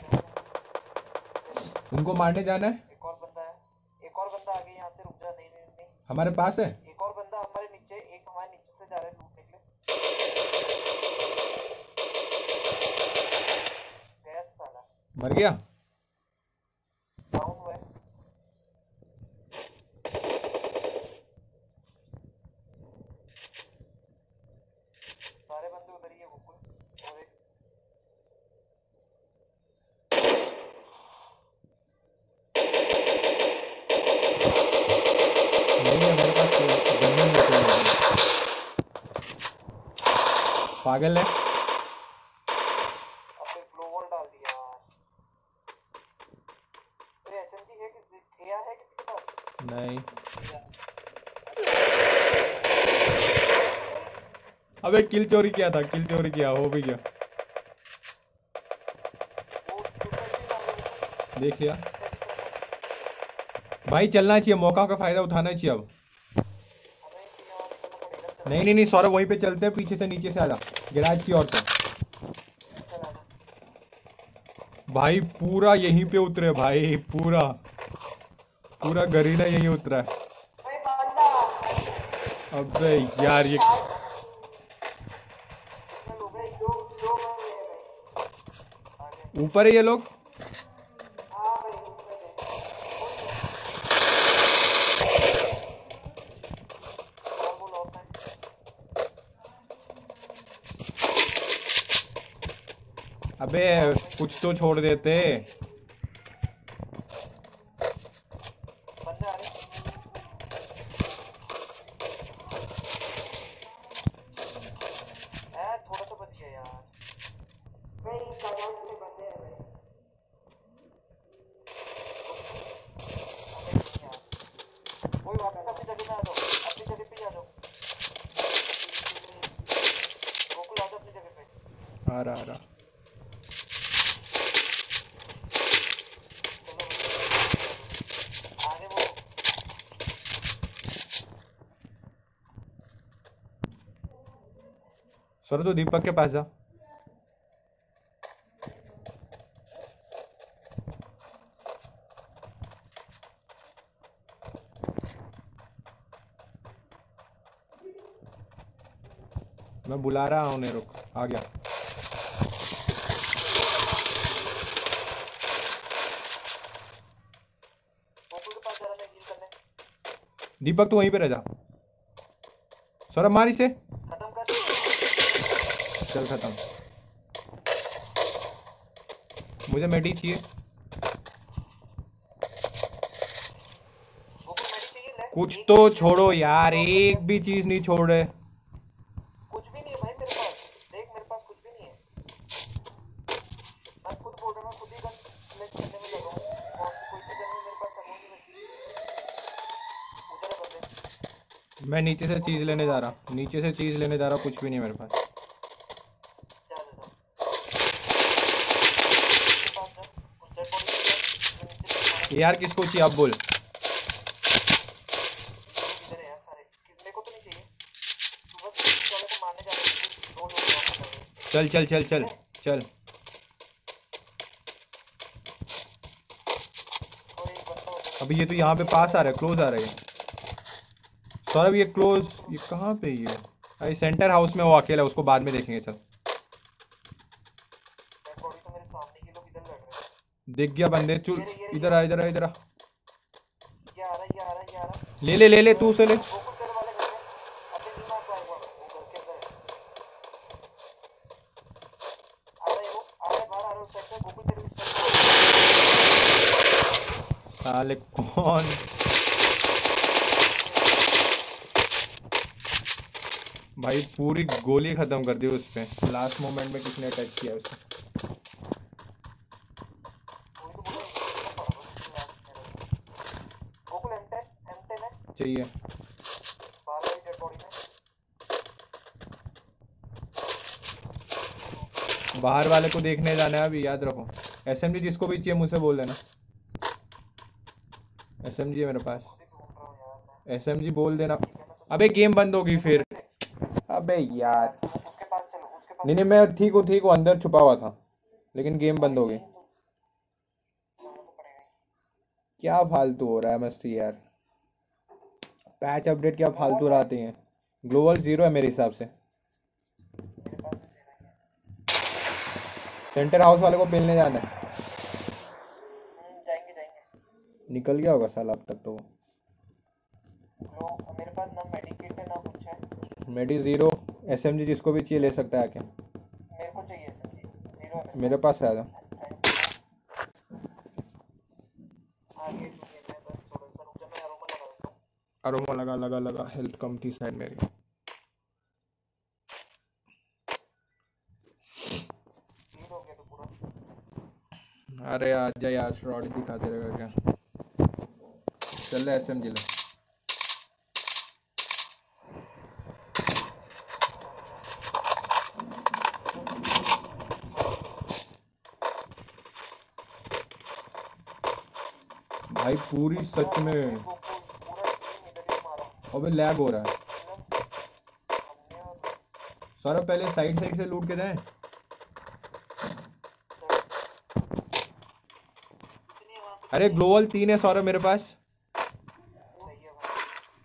से उनको मारने जाना है एक और बंदा है। एक और बंदा आगे यहाँ से रुक जा। नहीं नहीं नहीं हमारे पास है। एक और बंदा हमारे नीचे एक हमारे नीचे से जा रहा है लूटने के लिए। गया साला मर गया डाउन हुआ है। सारे बंदे उधर ही है गोकुल। वो देख नहीं है मेरे पास गन नहीं है कोई। पागल है अपने ग्लोवल डाल दिया यार। तो एसएमजी है किसी एआर है किसी के पास? नहीं अबे किल चोरी किया था किल चोरी किया हो भी गया वो सुसाइड भी मार रहे देख लिया भाई चलना चाहिए, मौका का फायदा उठाना चाहिए अब। हमें कि यहाँ निकलना पड़ेगा। चल नहीं नहीं नहीं सौरभ, वहीं पे चलते हैं, पीछे से नीचे से आजा, गैराज की ओर से। चल आजा। भाई पूरा यहीं पे उतरे भाई, पूरा पूरा गरीना यहीं उतरा है। भाई बंदा अबे यार ये कितने लोग हैं? भाई दो दो बंदे हैं भाई। आगे ऊपर है ये लोग। हाँ भाई ऊपर है। और बोल और मैं अबे कुछ तो छोड़ देते। बंदे आ रहे हैं। ए थोड़ा सा बच गया यार। भाई गैराज में बंदे हैं भाई। हमें नहीं यार। वही वापस अपनी जगह पे आ जाओ, अपनी जगह पे ही आ जाओ। गोकुल आ जाओ अपनी जगह पे। आ रहा आ रहा। चलो आगे बोलो। सर तो दीपक के पास जा। मैं बुला रहा हूँ, उन्हें रुक, आ गया। गोकुल के पास जा रहा मैं हील करने। दीपक तू वहीं पे रह जा। सौरभ मार इसे। खत्म कर। चल खत्म। मुझे मेडी चाहिए। गोकुल मेडी चाहिए ले। कुछ एक तो मेडी दे छोड़ो दो। यार, ड्रॉप एक करके। भी चीज नहीं छोड़ रहे। कुछ भी नहीं है भाई मेरे पास। देख मेरे पास कुछ भी नहीं है। मैं खुद बोल रहा हूँ, मैं खुद ही गन सेलेक्ट करने में लगा हूँ। और कोई सी गन में मेरे पास समझ नहीं बची। उधर है बंदे। मैं नीचे से चीज लेने जा रहा, नीचे से चीज लेने जा रहा, कुछ भी नहीं मेरे पास। जा जा जा। उसके पास जा। उस डेड बॉडी के पास जो नीचे से मारा। यार किसको चाहिए आप बोल। ये इधर है यार सारे। किस मेरे को तो नहीं चाहिए। तू बस इस वाले को मारने जा रहा है। दो लोग ड्रॉप कर रहे हैं। चल चल चल चल चल। और एक बंदा उधर है। अभी ये तो यहाँ पे पास आ रहा है, क्लोज आ रहा है। सौरभ ये क्लोज, ये कहाँ पे ये? अरे सेंटर हाउस में वो अकेला है, उसको बाद में देखेंगे। चल डेड बॉडी तो मेरे सामने ही लोग इधर लड़ रहे हैं। दिख गया बंदे, चुल ये रही, ये रही, इधर आ इधर आ इधर आ। ये आ रहा है, ये आ रहा है, ये आ रहा है। ले ले ले ले तू उसे ले। गोकुल तेरे वाले घर में अपने नहीं मार पाएगा। वो घर के अंदर है। आ रहा है वो, आ रहा है बाहर, आ रहा है उस साइड से। गोकुल तेरे उस साइड साले कौन? भाई पूरी गोली खत्म कर दी उस पे, लास्ट मोमेंट में किसने टच किया उसे। वही तो बोल रहा हूँ, कितना पड़ा हुआ है इसके लास्ट मेरा। Gokul M ten M ten है चाहिए। बाहर वाली डेड बॉडी में। बाहर वाले को देखने जाना है अभी, याद रखो। एसएमजी जिसको भी चाहिए मुझसे बोल देना। एसएमजी है मेरे पास, खुद ही ढूंढ रहा हूँ यार मैं। एसएमजी बोल देना। ठीक है मैं तो अबे गेम बंद होगी फिर। अबे यार तो उसके पास चलो, उसके पास नहीं नहीं, मैं ठीक हूँ ठीक हूँ, अंदर छुपा हुआ था, लेकिन गेम बंद हो गई। जाना तो पड़ेगा ही। क्या फालतू हो रहा है मस्ती यार। पैच अपडेट क्या फालतू रहते हैं। ग्लोबल जीरो है मेरे हिसाब से। मेरे पास भी दे रही है। सेंटर हाउस वाले को मिलने जाना है। हम्म, जाएंगे जाएंगे। निकल गया होगा साला अब तक तो वो। लोग मेरे पास ना मेडिकेट है ना कुछ है। मेडी जीरो। एसएमजी जिसको भी चाहिए ले सकता है आके। मेरे को चाहिए सब्जी जीरो है मेरे मेरे पास है आजा। पास। आगे दूंगे मैं, बस थोड़ा सा रुक जा, मैं अरोमा लगा देता हूँ। अरोमा लगा लगा लगा, हेल्थ कम थी शायद मेरी। हील हो गया तो पूरा। अरे आजा यार, शॉट दिखाते रहेगा क्या। चल ले एसएमजी ले। भाई पूरी सच में। गोकुल पूरा टीम इधर ही मारा अबे लैग हो रहा है। मतलब हमने और सौरभ पहले साइड साइड से लूट के जाए। कितनी है वहाँ पे? अरे ग्लोवल तीन है सौरभ मेरे पास। सही है भाई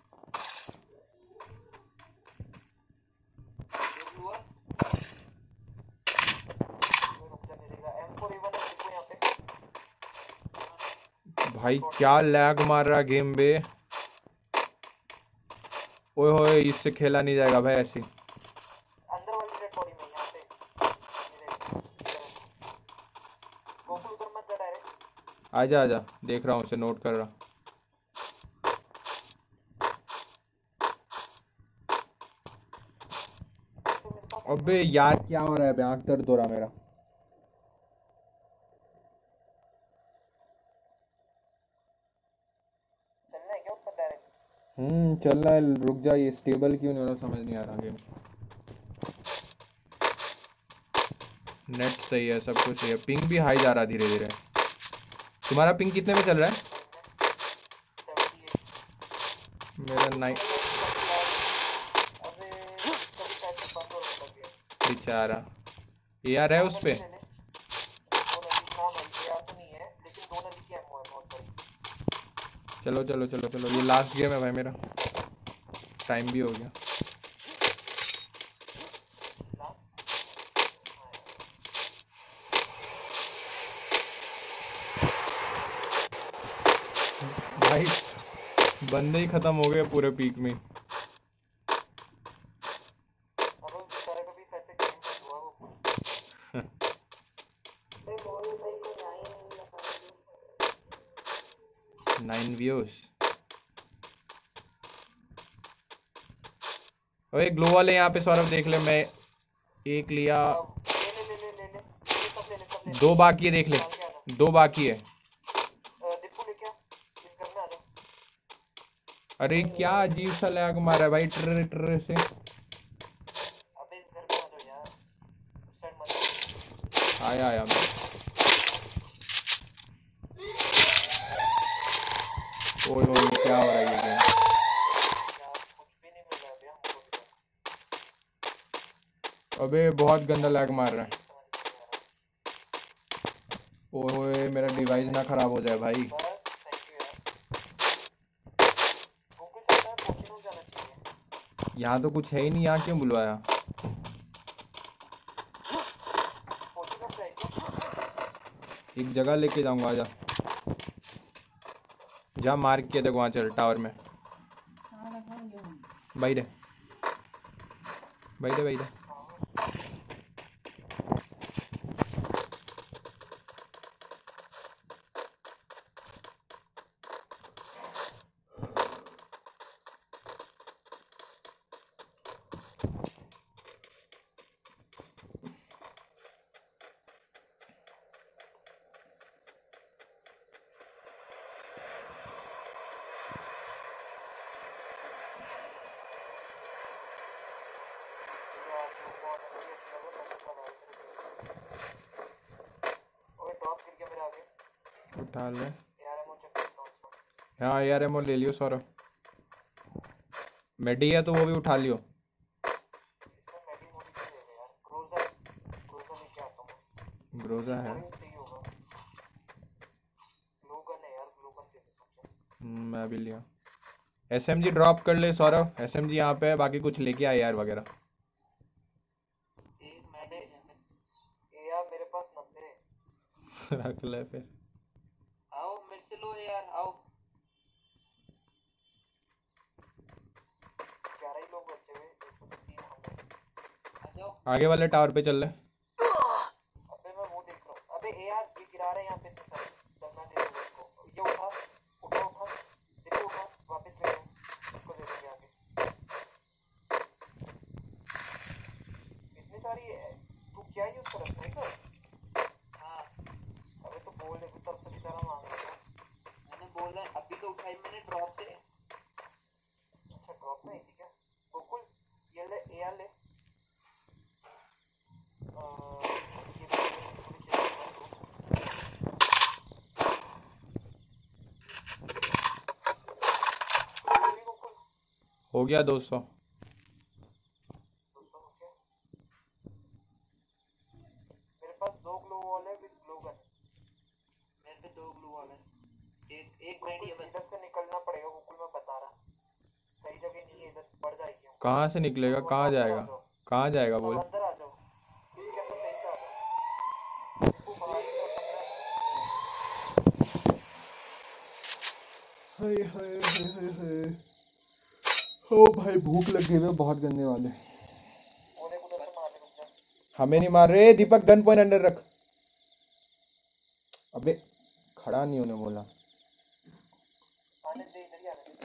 ये ब्लूअर ये रुक जा दे देगा एम फोर ए वन है देखो यहाँ पे भाई क्या लैग मार रहा गेम बे। ओए होए इससे खेला नहीं जाएगा भाई ऐसे। अंदर वाली डेड बॉडी में यहाँ पे ये देख इधर है। गोकुल उधर मत जा डायरेक्ट आजा आजा देख रहा हूँ उसे नोट कर रहा। तो मेरे पास अबे यार क्या हो रहा है, आंख दर्द हो रहा मेरा। चलना है क्या ऊपर डायरेक्ट हम्म चल रहा है, रुक जा, ये स्टेबल क्यों नहीं हो रहा समझ नहीं आ रहा गेम। नेट सही है, सब कुछ सही है, पिंग भी हाई जा रहा धीरे धीरे। तुम्हारा पिंग कितने में चल रहा है? सेवेंटी एट मेरा नाइन। अबे कभी शायद से बंद होने लग गया बेचारा ए यार है उस पे। ले ले दो नली ना भाई यार तो नहीं है लेकिन दो नली की एमओ है बहुत बड़ी चलो चलो चलो चलो, ये लास्ट गेम है भाई मेरा, टाइम भी हो गया। ना भाई बंदे ही खत्म हो गए पूरे पीक में। अब उस बेचारे का भी शायद से गेम बंद हुआ वो पूरी भाई मोहित भाई को नाइन लगा दो। Nine views. ओए ग्लो वाले यहाँ पे सौरभ देख ले, मैं एक लिया, अब ले ले ले ले ले ले ये सब ले ले सब ले ले दो बाकी है देख ले, डाल के आना दो बाकी है। अ, दीपू लेके आ इस घर में आ जा अरे क्या अजीब सा लैग मारा है भाई ट्र ट्र से। अबे इस घर में आ जाओ यार उस साइड मत आया आया मैं। ओए ओए क्या हो रहा है ये गेम। यार कुछ भी नहीं मिल रहा अभी हमको भी अबे बहुत गंदा लैग मार रहा है। समझ नहीं आ रहा ओए ओए मेरा डिवाइस ना खराब हो जाए भाई। बस थैंक यू यार गोकुल साहब में कोचिंग जाना चाहिए यहाँ तो कुछ है ही नहीं, यहाँ क्यों बुलवाया? कोचिंग कब जाएगी एक जगह लेके जाऊंगा, आजा। जा मार्क किया देखो वहाँ चल टावर में। भाई रे भाई रे भाई रे। यार जो बहुत अच्छी अच्छी लगा मैं तो लगा ओए टॉप गिर गया मेरे आगे उठा ले। यार मैं चेक करता हूँ इसको हाँ यार एमो ले लियो सौरभ। मेडी है तो वो भी उठा लियो। इसमें मेडी मोडी की ले ले यार क्रूजर क्रूजर लेके आता हूँ ग्रोजा है। थोड़ी सही होगा ग्लू गन है यार ग्लू गन दे दे मुझे हम्म, मैं भी लिया। एसएमजी ड्रॉप कर ले सौरभ, एसएमजी यहाँ पे है, बाकी कुछ लेके आए यार वगैरह। एक मैडे ये यार मेरे पास नब्बे है रख ले फिर। आओ मेरे से लो यार आओ। ग्यारह ही लोग बचे हुए एक सौ तीन हम हैं। आ जाओ। आगे वाले टावर पे चल ले। अबे मैं वो देख रहा हूँ अबे ए यार ये गिरा रहा है यहाँ पे इतने सारे चल मैं दे दूंगा इसको ये उठा उठा उठा देखो उठा वापस ले लो इसको दे देंगे आगे इतनी सारी है तू क्या यूज कर रहा है तो हाँ अबे तो बोल दे तू तब से बेचारा मांग रहा था मैंने बोला अभी तो उठाई मैंने ड्रॉप से। अच्छा ड्रॉप में आई थी क्या गोकुल ये ले ए यार ले अ, ये भी ले, थोड़ी चीज़ें कर दो। हो गया दो सौ। दोस्तों हो गया। मेरे पास दो ग्लू वॉल है विद ग्लू गन। मेरे पे दो ग्लू वॉल है, एक एक कुछ बैंड है बस। इधर से निकलना पड़ेगा गोकुल, मैं बता रहा। सही जगह नहीं है, इधर पड़ जाएगी हम। कहाँ से निकलेगा, तो कहाँ अंदर आ जाएगा, जाओ, कहाँ जाएगा सब बोल। अंदर आ जाओ, इसके अंदर सही से आ जाओ। दीपू बाहर की तरफ बंदा है। हाय हाय हाय हाय हाय। ओ भाई भूख लग गई है बहुत गंदे वाले। वो देख उधर से मारने रुक जा। हमें नहीं मार रहे दीपक, गन पॉइंट अंडर रख। अबे खड़ा नहीं होने बोला। आने दे, इधर ही आने दे।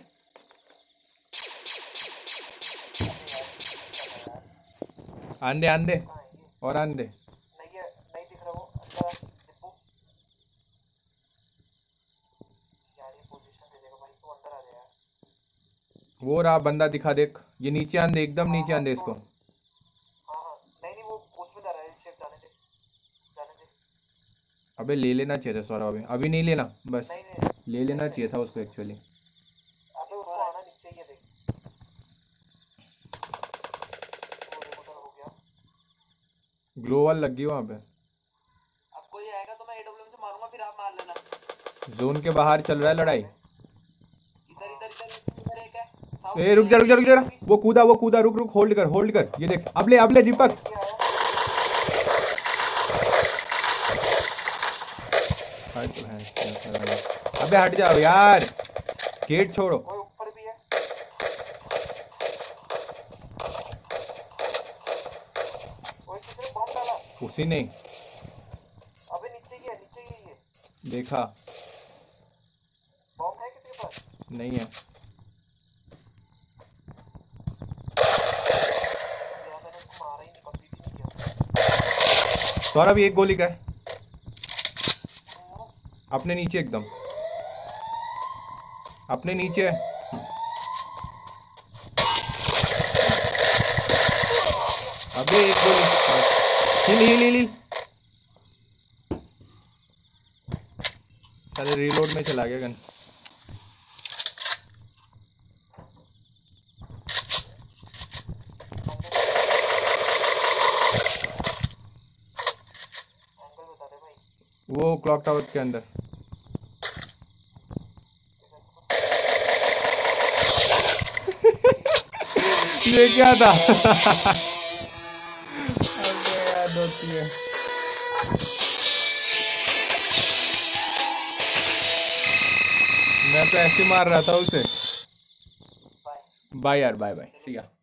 आंदे आंदे कहाँ है ये? और आंदे। नहीं है, नहीं दिख रहा वो। अंदर आ दीपू। यार ये पोजीशन दे देगा भाई, तू अंदर आ जा यार। वो रहा बंदा, दिखा देख, ये नीचे आंदे, एकदम नीचे आंदे इसको। हाँ हाँ, नहीं नहीं वो उसमें जा रहा है, शेप जाने दे, जाने दे। अबे ले लेना चाहिए था सौरभ, अभी अभी नहीं लेना, बस नहीं नहीं ले लेना चाहिए था उसको एक्चुअली। अबे उसको आना नीचे, ये देख। वो देख उधर हो गया। ग्लो वॉल लग गई वहां पे। अब कोई आएगा तो मैं एडब्ल्यूएम से मारूंगा, फिर आप मार लेना। जोन के बाहर चल रहा है लड़ाई। इधर इधर इधर इधर एक है साउथ ए रुक जा रुक जा रुक जा, वो कूदा वो कूदा, रुक रुक, होल्ड कर होल्ड कर, ये देख, अब ले अब ले दीपक। ये आया। हट भैंस क्या कर रहा है। अबे हट जाओ यार, गेट छोड़ो। वो ऊपर भी है। वो किसने बॉम्ब डाला? उसी ने अबे नीचे ही है, नीचे ही है ये। देखा। बॉम्ब है किसी के पास? नहीं है। यार मैंने उसको मारा ही नहीं, कंप्लीट ही नहीं किया। सौरभ एक गोली का है अपने नीचे, एकदम अपने नीचे है। अबे एक गोली, हिल हिल हिल हिल। साले रीलोड में चला गया गन। एंगल बता दे भाई। वो क्लॉक टावर के अंदर। ये क्या था? अबे यार दोस्ती है। मैं तो ऐसे मार रहा था उसे। बाय। बाय यार, बाय बाय, सी या।